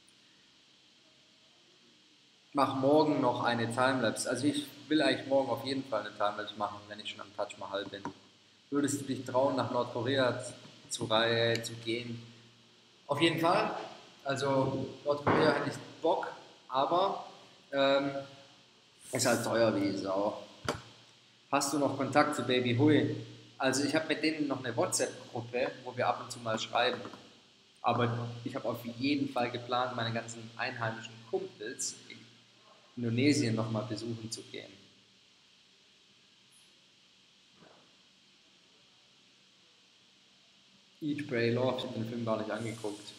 Mach morgen noch eine Timelapse. Also ich will eigentlich morgen auf jeden Fall eine Timelapse machen, wenn ich schon am Taj Mahal bin. Würdest du dich trauen, nach Nordkorea zu gehen? Auf jeden Fall. Also Nordkorea hätte ich Bock, aber ist halt teuer wie Sau. Hast du noch Kontakt zu Baby Hui? Also ich habe mit denen noch eine WhatsApp-Gruppe, wo wir ab und zu mal schreiben. Aber ich habe auf jeden Fall geplant, meine ganzen einheimischen Kumpels in Indonesien nochmal besuchen zu gehen. Eat, Pray, Love, ich habe den Film gar nicht angeguckt.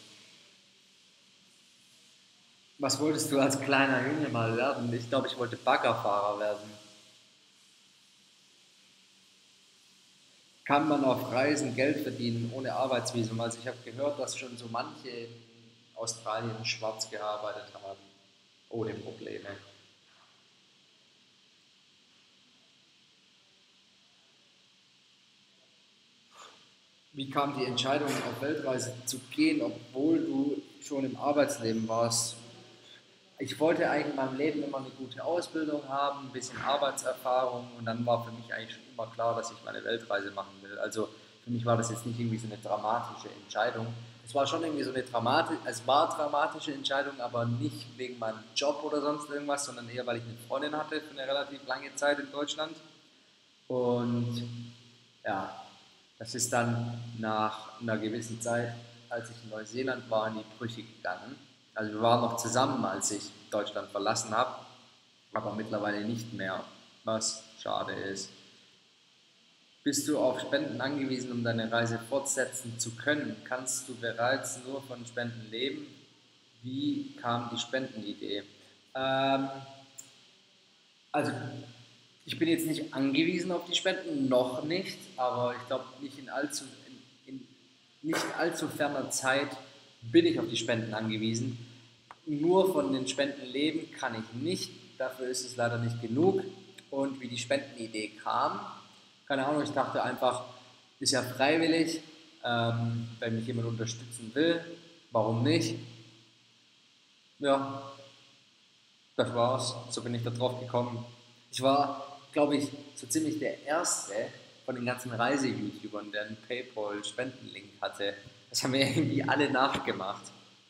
Was wolltest du als kleiner Junge mal werden? Ich glaube, ich wollte Baggerfahrer werden. Kann man auf Reisen Geld verdienen ohne Arbeitsvisum? Also ich habe gehört, dass schon so manche in Australien schwarz gearbeitet haben, ohne Probleme. Wie kam die Entscheidung, auf Weltreise zu gehen, obwohl du schon im Arbeitsleben warst? Ich wollte eigentlich in meinem Leben immer eine gute Ausbildung haben, ein bisschen Arbeitserfahrung und dann war für mich eigentlich schon immer klar, dass ich meine Weltreise machen will. Also für mich war das jetzt nicht irgendwie so eine dramatische Entscheidung, es war schon irgendwie so eine dramatische, es war dramatische Entscheidung, aber nicht wegen meinem Job oder sonst irgendwas, sondern eher, weil ich eine Freundin hatte für eine relativ lange Zeit in Deutschland. Und ja, das ist dann nach einer gewissen Zeit, als ich in Neuseeland war, in die Brüche gegangen. Also wir waren noch zusammen, als ich Deutschland verlassen habe, aber mittlerweile nicht mehr, was schade ist. Bist du auf Spenden angewiesen, um deine Reise fortsetzen zu können? Kannst du bereits nur von Spenden leben? Wie kam die Spendenidee? Ähm, also ich bin jetzt nicht angewiesen auf die Spenden, noch nicht, aber ich glaube nicht in nicht allzu ferner Zeit bin ich auf die Spenden angewiesen. Nur von den Spenden leben kann ich nicht, dafür ist es leider nicht genug. Und wie die Spendenidee kam, keine Ahnung, ich dachte einfach, ist ja freiwillig, wenn mich jemand unterstützen will, warum nicht? Ja, das war's, so bin ich da drauf gekommen. Ich war, glaube ich, so ziemlich der Erste von den ganzen Reise-YouTubern, der einen PayPal-Spendenlink hatte. Das haben wir irgendwie alle nachgemacht,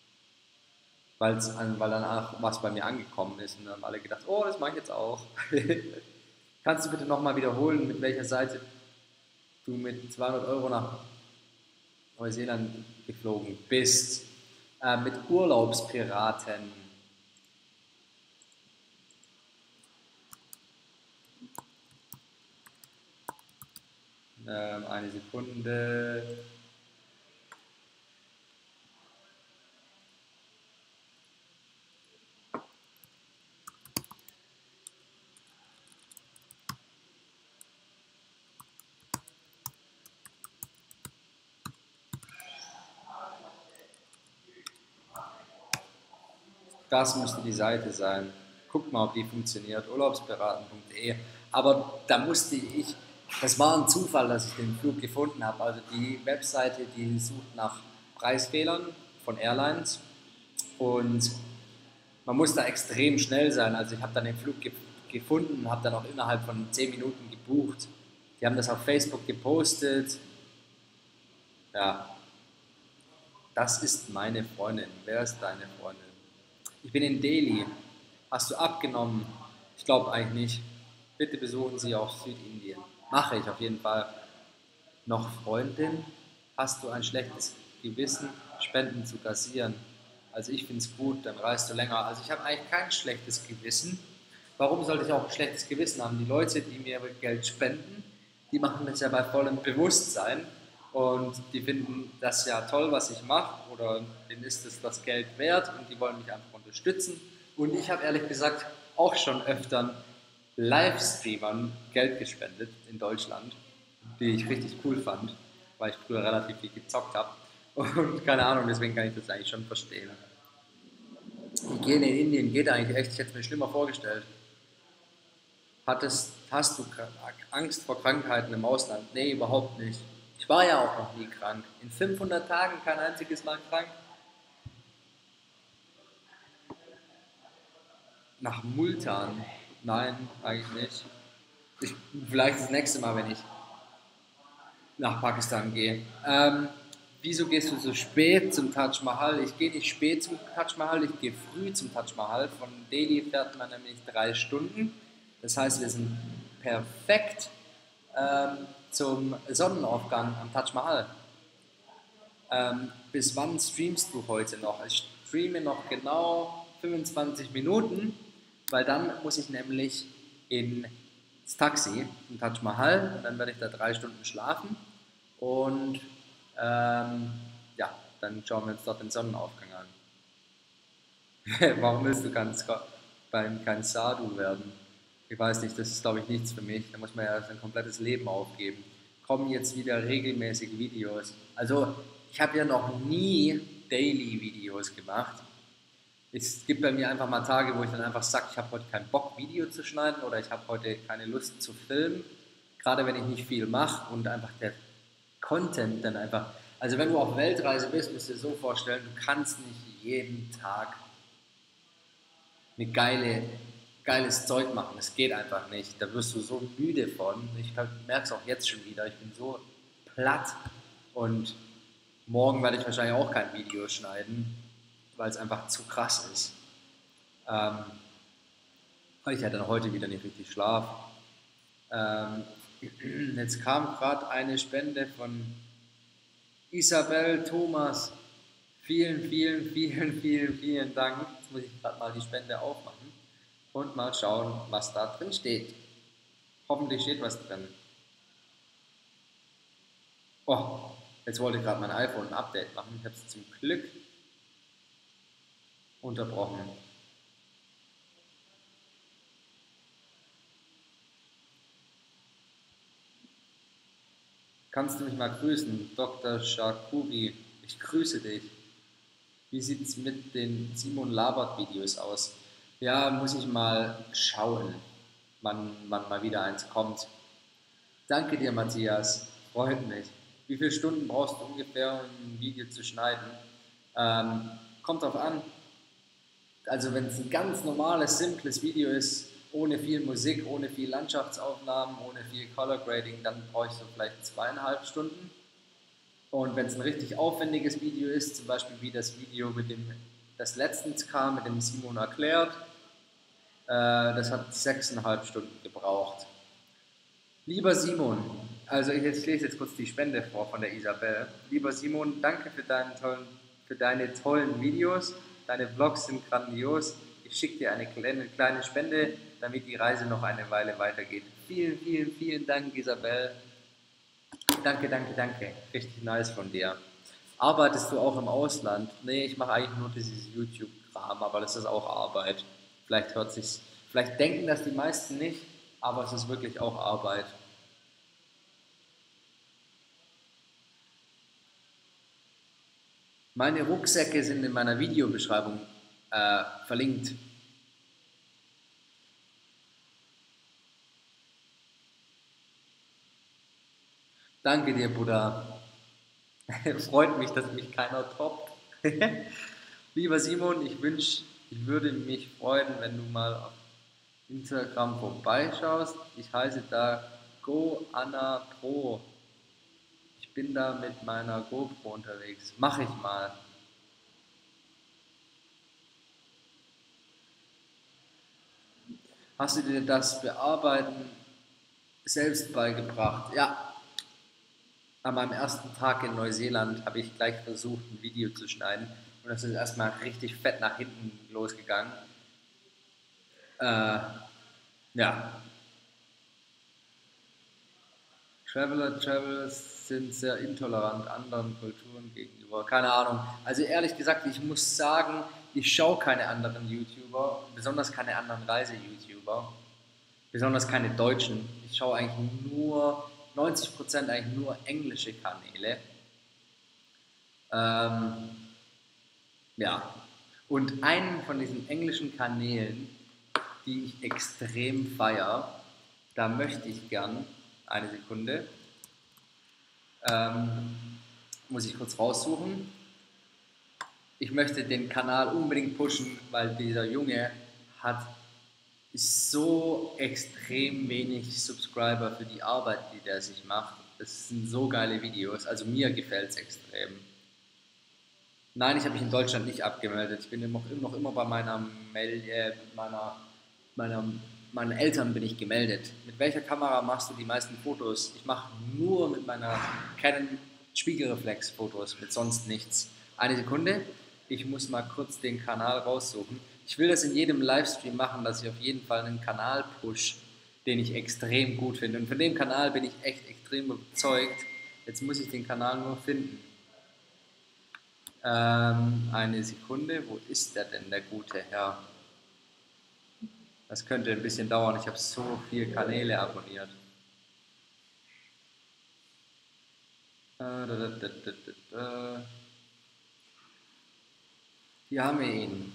weil danach was bei mir angekommen ist und dann haben alle gedacht, oh, das mache ich jetzt auch. Kannst du bitte nochmal wiederholen, mit welcher Seite du mit 200 € nach Neuseeland geflogen bist? Mit Urlaubspiraten. Eine Sekunde. Das müsste die Seite sein. Guck mal, ob die funktioniert. Urlaubspiraten.de. Aber da musste ich, das war ein Zufall, dass ich den Flug gefunden habe. Also die Webseite, die sucht nach Preisfehlern von Airlines und man muss da extrem schnell sein. Also ich habe dann den Flug gefunden und habe dann auch innerhalb von 10 Minuten gebucht. Die haben das auf Facebook gepostet. Ja, das ist meine Freundin. Wer ist deine Freundin? Ich bin in Delhi. Hast du abgenommen? Ich glaube eigentlich nicht. Bitte besuchen Sie auch Südindien. Mache ich auf jeden Fall. Noch Freundin? Hast du ein schlechtes Gewissen, Spenden zu kassieren? Also ich finde es gut, dann reist du länger. Also ich habe eigentlich kein schlechtes Gewissen. Warum sollte ich auch ein schlechtes Gewissen haben? Die Leute, die mir Geld spenden, die machen das ja bei vollem Bewusstsein und die finden das ja toll, was ich mache oder denen ist es das Geld wert und die wollen mich einfach unterstützen. Und ich habe ehrlich gesagt auch schon öfter Livestreamern Geld gespendet in Deutschland, die ich richtig cool fand, weil ich früher relativ viel gezockt habe. Und keine Ahnung, deswegen kann ich das eigentlich schon verstehen. Hygiene in Indien geht eigentlich echt, ich hätte es mir schlimmer vorgestellt. Hast du Angst vor Krankheiten im Ausland? Nee, überhaupt nicht. Ich war ja auch noch nie krank. In 500 Tagen kein einziges Mal krank. Nach Multan? Nein, eigentlich nicht. Ich, vielleicht das nächste Mal, wenn ich nach Pakistan gehe. Wieso gehst du so spät zum Taj Mahal? Ich gehe nicht spät zum Taj Mahal, ich gehe früh zum Taj Mahal. Von Delhi fährt man nämlich 3 Stunden. Das heißt, wir sind perfekt zum Sonnenaufgang am Taj Mahal. Bis wann streamst du heute noch? Ich streame noch genau 25 Minuten, weil dann muss ich nämlich ins Taxi zum Taj Mahal und dann werde ich da 3 Stunden schlafen und ja, dann schauen wir uns dort den Sonnenaufgang an. Warum willst du kein Sadhu werden? Ich weiß nicht, das ist glaube ich nichts für mich. Da muss man ja sein komplettes Leben aufgeben. Kommen jetzt wieder regelmäßig Videos. Also ich habe ja noch nie Daily-Videos gemacht. Es gibt bei mir einfach mal Tage, wo ich dann einfach sage, ich habe heute keinen Bock, Video zu schneiden oder ich habe heute keine Lust zu filmen. Gerade wenn ich nicht viel mache und einfach der Content dann einfach. Also wenn du auf Weltreise bist, musst du dir so vorstellen, du kannst nicht jeden Tag geiles Zeug machen. Das geht einfach nicht. Da wirst du so müde von. Ich merke es auch jetzt schon wieder. Ich bin so platt und Morgen werde ich wahrscheinlich auch kein Video schneiden, weil es einfach zu krass ist. Weil ich ja dann heute wieder nicht richtig schlafe. Jetzt kam gerade eine Spende von Isabel Thomas. Vielen, vielen, vielen, vielen, vielen Dank. Jetzt muss ich gerade mal die Spende aufmachen und mal schauen, was da drin steht. Hoffentlich steht was drin. Oh, jetzt wollte gerade mein iPhone ein Update machen. Ich habe es zum Glück unterbrochen. Kannst du mich mal grüßen, Dr. Shakuri? Ich grüße dich. Wie sieht es mit den Simon Labert Videos aus? Ja, muss ich mal schauen, wann mal wieder eins kommt. Danke dir, Matthias. Freut mich. Wie viele Stunden brauchst du ungefähr, um ein Video zu schneiden? Kommt drauf an. Also wenn es ein ganz normales, simples Video ist, ohne viel Musik, ohne viel Landschaftsaufnahmen, ohne viel Color Grading, dann brauche ich so vielleicht 2,5 Stunden. Und wenn es ein richtig aufwendiges Video ist, zum Beispiel wie das Video, das letztens kam, mit dem Simon erklärt, das hat 6,5 Stunden gebraucht. Lieber Simon, also ich lese jetzt kurz die Spende vor von der Isabel. Lieber Simon, danke für deine tollen Videos. Deine Vlogs sind grandios. Ich schicke dir eine kleine Spende, damit die Reise noch eine Weile weitergeht. Vielen, vielen, vielen Dank, Isabel. Danke, danke, danke. Richtig nice von dir. Arbeitest du auch im Ausland? Nee, ich mache eigentlich nur dieses YouTube-Kram, aber das ist auch Arbeit. Vielleicht denken das die meisten nicht, aber es ist wirklich auch Arbeit. Meine Rucksäcke sind in meiner Videobeschreibung verlinkt. Danke dir, Buddha. Freut mich, dass mich keiner toppt. Lieber Simon, ich würde mich freuen, wenn du mal auf Instagram vorbeischaust. Ich heiße da GoAnnaPro. Ich bin da mit meiner GoPro unterwegs. Mach ich mal. Hast du dir das Bearbeiten selbst beigebracht? Ja. An meinem ersten Tag in Neuseeland habe ich gleich versucht, ein Video zu schneiden. Und das ist erstmal richtig fett nach hinten losgegangen. Ja. Travelers sind sehr intolerant anderen Kulturen gegenüber. Keine Ahnung. Also ehrlich gesagt, ich muss sagen, ich schaue keine anderen YouTuber, besonders keine anderen Reise-YouTuber, besonders keine deutschen. Ich schaue eigentlich nur 90% eigentlich nur englische Kanäle. Ja. Und einen von diesen englischen Kanälen, die ich extrem feiere, da möchte ich gern, eine Sekunde, muss ich kurz raussuchen. Ich möchte den Kanal unbedingt pushen, weil dieser Junge hat so extrem wenig Subscriber für die Arbeit, die der sich macht. Das sind so geile Videos, also mir gefällt es extrem. Nein, ich habe mich in Deutschland nicht abgemeldet. Ich bin noch immer bei meinen Eltern bin ich gemeldet. Mit welcher Kamera machst du die meisten Fotos? Ich mache nur mit meiner Canon Spiegelreflex-Fotos, mit sonst nichts. Eine Sekunde, ich muss mal kurz den Kanal raussuchen. Ich will das in jedem Livestream machen, dass ich auf jeden Fall einen Kanal push, den ich extrem gut finde. Und von dem Kanal bin ich echt extrem überzeugt. Jetzt muss ich den Kanal nur finden. Eine Sekunde, wo ist der denn, der gute Herr? Das könnte ein bisschen dauern, ich habe so viele Kanäle abonniert. Hier haben wir ihn.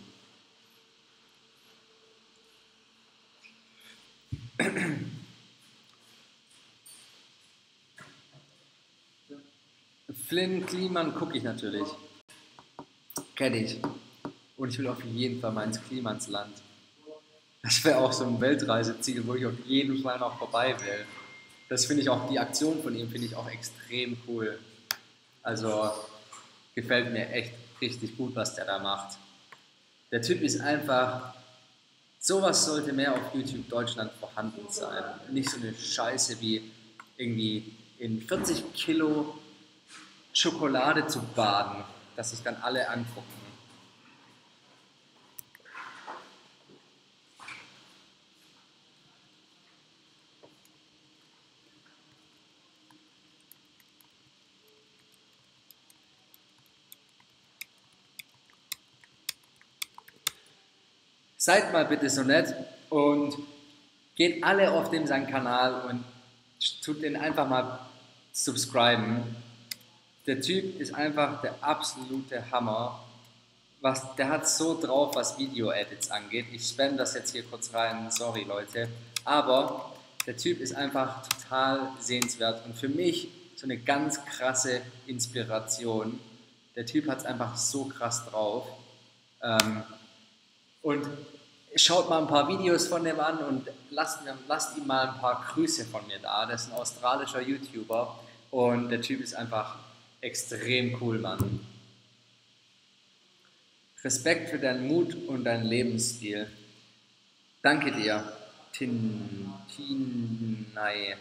Flynn Kliman gucke ich natürlich. Kenne ich. Und ich will auf jeden Fall mal ins Klimansland. Das wäre auch so ein Weltreiseziel, wo ich auf jeden Fall noch vorbei will. Das finde ich auch, die Aktion von ihm finde ich auch extrem cool. Also gefällt mir echt richtig gut, was der da macht. Der Typ ist einfach, sowas sollte mehr auf YouTube Deutschland vorhanden sein. Nicht so eine Scheiße wie irgendwie in 40 Kilo Schokolade zu baden, dass sich dann alle angucken. Seid mal bitte so nett und geht alle auf dem seinen Kanal und tut den einfach mal subscriben. Der Typ ist einfach der absolute Hammer. Der hat so drauf, was Video-Edits angeht. Ich spam das jetzt hier kurz rein, sorry Leute. Aber der Typ ist einfach total sehenswert und für mich so eine ganz krasse Inspiration. Der Typ hat es einfach so krass drauf. Und schaut mal ein paar Videos von dem an und lasst ihm mal ein paar Grüße von mir da. Der ist ein australischer YouTuber und der Typ ist einfach extrem cool, Mann. Respekt für deinen Mut und deinen Lebensstil. Danke dir, Tinai.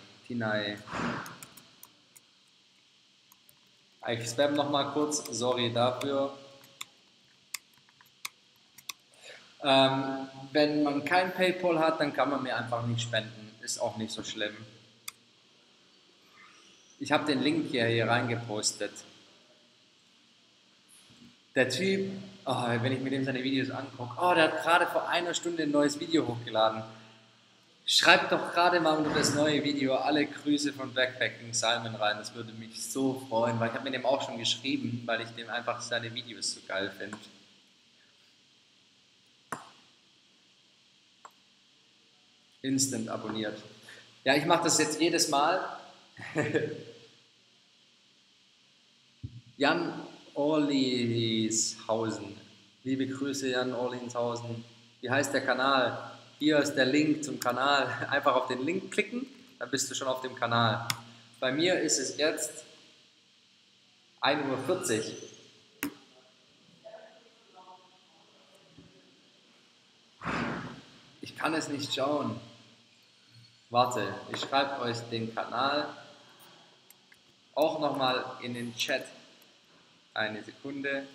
Ich spam nochmal kurz, sorry dafür. Wenn man kein PayPal hat, dann kann man mir einfach nicht spenden. Ist auch nicht so schlimm. Ich habe den Link hier reingepostet. Der Typ, wenn ich mir dem seine Videos angucke, der hat gerade vor einer Stunde ein neues Video hochgeladen. Schreibt doch gerade mal unter das neue Video alle Grüße von Backpacking Simon rein. Das würde mich so freuen, weil ich habe mit dem auch schon geschrieben, weil ich dem einfach seine Videos so geil finde. Instant abonniert. Ja, ich mache das jetzt jedes Mal. Jan Orlishausen. Liebe Grüße, Jan Orlishausen. Wie heißt der Kanal? Hier ist der Link zum Kanal. Einfach auf den Link klicken, dann bist du schon auf dem Kanal. Bei mir ist es jetzt 1:40 Uhr. Ich kann es nicht schauen. Warte, ich schreibe euch den Kanal auch nochmal in den Chat. Eine Sekunde.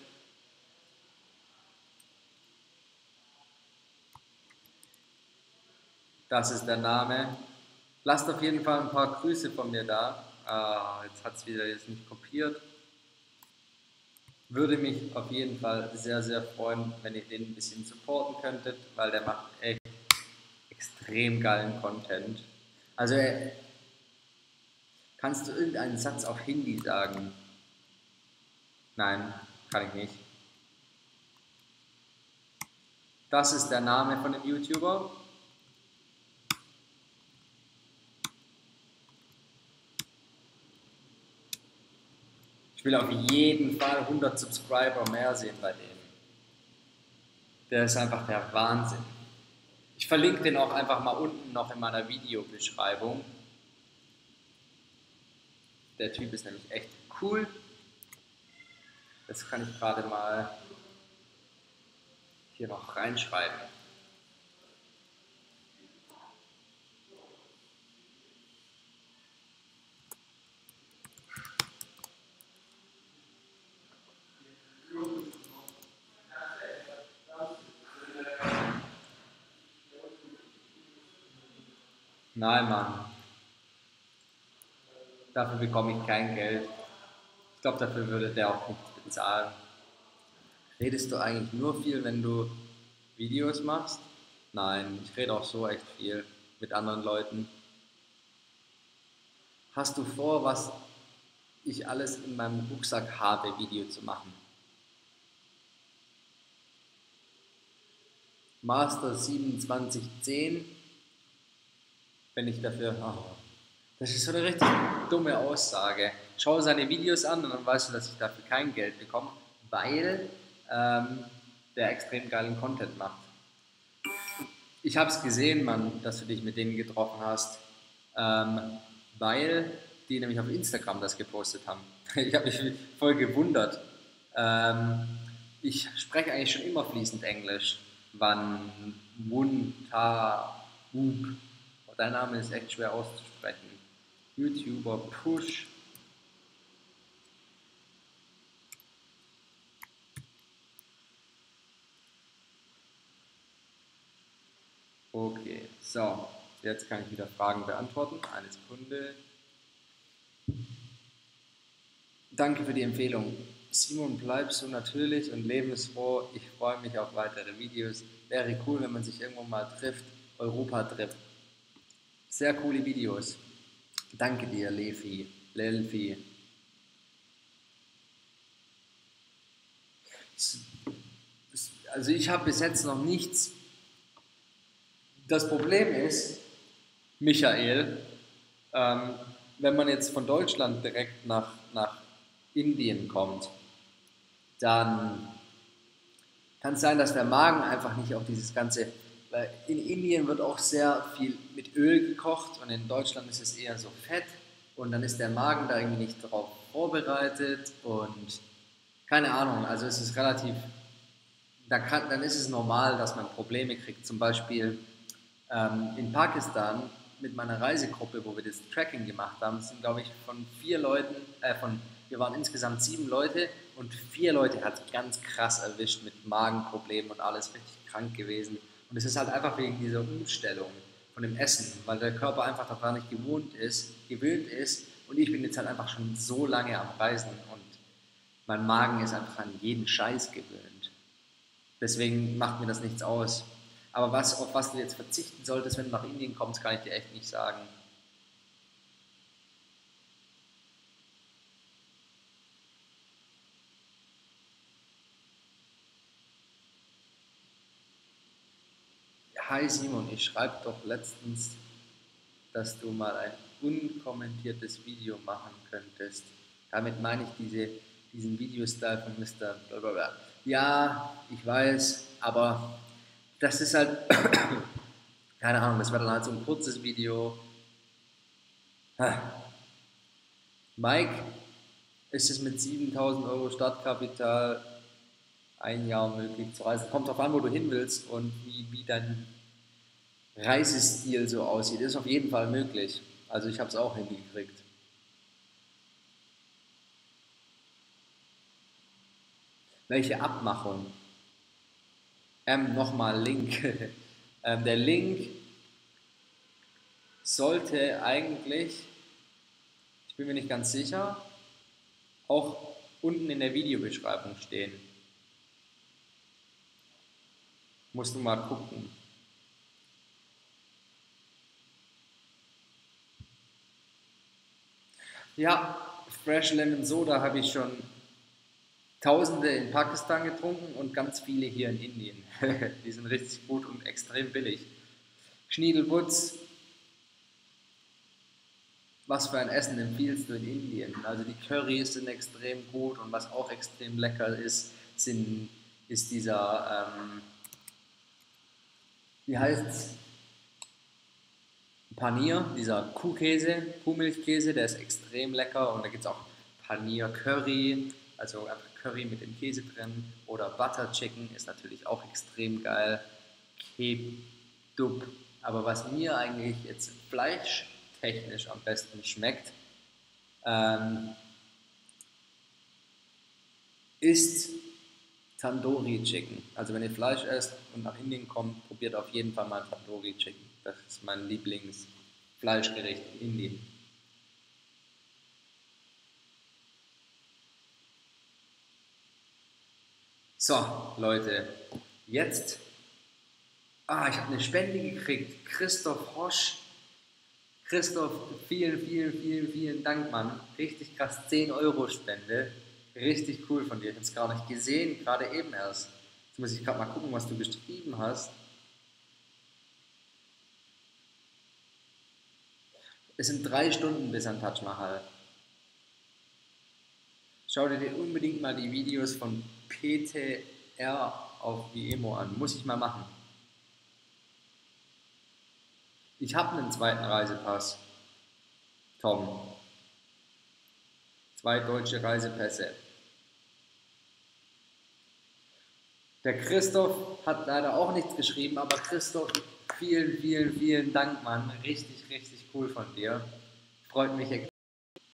Das ist der Name. Lasst auf jeden Fall ein paar Grüße von mir da. Jetzt hat es wieder jetzt nicht kopiert. Würde mich auf jeden Fall sehr, sehr freuen, wenn ihr den ein bisschen supporten könntet, weil der macht echt extrem geilen Content. Also kannst du irgendeinen Satz auf Hindi sagen? Nein, kann ich nicht. Das ist der Name von dem YouTuber. Ich will auf jeden Fall 100 Subscriber mehr sehen bei dem. Der ist einfach der Wahnsinn. Ich verlinke den auch einfach mal unten noch in meiner Videobeschreibung. Der Typ ist nämlich echt cool. Das kann ich gerade mal hier noch reinschreiben. Nein, Mann. Dafür bekomme ich kein Geld. Ich glaube, dafür würde der auch nichts bezahlen. Redest du eigentlich nur viel, wenn du Videos machst? Nein, ich rede auch so echt viel mit anderen Leuten. Hast du vor, was ich alles in meinem Rucksack habe, Video zu machen? Master 2710, wenn ich dafür... das ist so eine richtig dumme Aussage. Schau seine Videos an und dann weißt du, dass ich dafür kein Geld bekomme, weil der extrem geilen Content macht. Ich habe es gesehen, Mann, dass du dich mit denen getroffen hast, weil die nämlich auf Instagram das gepostet haben. Ich habe mich voll gewundert. Ähm, Ich spreche eigentlich schon immer fließend Englisch. Wann, Wun, Ta, Whoop. Dein Name ist echt schwer auszusprechen. YouTuber Push. Okay, so. Jetzt kann ich wieder Fragen beantworten. Eine Sekunde. Danke für die Empfehlung. Simon, bleib so natürlich und lebensfroh. Ich freue mich auf weitere Videos. Wäre cool, wenn man sich irgendwo mal trifft. Europa-Trip. Sehr coole Videos. Danke dir, Lefi. Lelfi. Also ich habe bis jetzt noch nichts. Das Problem ist, Michael, ähm, wenn man jetzt von Deutschland direkt nach Indien kommt, dann kann es sein, dass der Magen einfach nicht auf dieses ganze, weil in Indien wird auch sehr viel mit Öl gekocht und in Deutschland ist es eher so Fett und dann ist der Magen da irgendwie nicht darauf vorbereitet und keine Ahnung, also es ist relativ, dann ist es normal, dass man Probleme kriegt. Zum Beispiel in Pakistan mit meiner Reisegruppe, wo wir das Tracking gemacht haben, sind glaube ich von 4 Leuten, wir waren insgesamt 7 Leute und 4 Leute hat es ganz krass erwischt mit Magenproblemen und alles richtig krank gewesen. Und es ist halt einfach wegen dieser Umstellung von dem Essen, weil der Körper einfach daran nicht gewöhnt ist und ich bin jetzt halt einfach schon so lange am Reisen und mein Magen ist einfach an jeden Scheiß gewöhnt. Deswegen macht mir das nichts aus. Aber auf was du jetzt verzichten solltest, wenn du nach Indien kommst, kann ich dir echt nicht sagen. Hi Simon, ich schreibe doch letztens, dass du mal ein unkommentiertes Video machen könntest. Damit meine ich diesen Videostyle von Mr. Blablabla. Ja, ich weiß, aber das ist halt, keine Ahnung, das wäre dann halt so ein kurzes Video. Mike, ist es mit 7.000 € Startkapital ein Jahr möglich zu reisen? Kommt drauf an, wo du hin willst und wie dein Reisestil so aussieht. Ist auf jeden Fall möglich. Also ich habe es auch hingekriegt. Welche Abmachung? Nochmal Link. Der Link sollte eigentlich, ich bin mir nicht ganz sicher, auch unten in der Videobeschreibung stehen. Musst du mal gucken. Ja, Fresh Lemon Soda habe ich schon Tausende in Pakistan getrunken und ganz viele hier in Indien. Die sind richtig gut und extrem billig. Schniedelwutz, was für ein Essen empfiehlst du in Indien? Also die Currys sind extrem gut und was auch extrem lecker ist, ist dieser, wie heißt's? Panier, dieser Kuhkäse, Kuhmilchkäse, der ist extrem lecker und da gibt es auch Panier Curry, also einfach Curry mit dem Käse drin oder Butter Chicken ist natürlich auch extrem geil. Kebab, aber was mir eigentlich jetzt fleischtechnisch am besten schmeckt, ähm, ist Tandoori Chicken. Also wenn ihr Fleisch esst und nach Indien kommt, probiert auf jeden Fall mal Tandoori Chicken. Das ist mein Lieblingsfleischgericht in Indien. So, Leute, jetzt, ich habe eine Spende gekriegt. Christoph Hosch. Christoph, vielen Dank, Mann. Richtig krass, 10 € Spende. Richtig cool von dir. Ich habe es gar nicht gesehen, gerade eben erst. Jetzt muss ich gerade mal gucken, was du geschrieben hast. Es sind 3 Stunden bis an Taj Mahal. Schau dir unbedingt mal die Videos von PTR auf Viemo an. Muss ich mal machen. Ich habe einen zweiten Reisepass, Tom. 2 deutsche Reisepässe. Der Christoph hat leider auch nichts geschrieben, aber Christoph, vielen, vielen, vielen Dank, Mann. Richtig, richtig cool von dir. Freut mich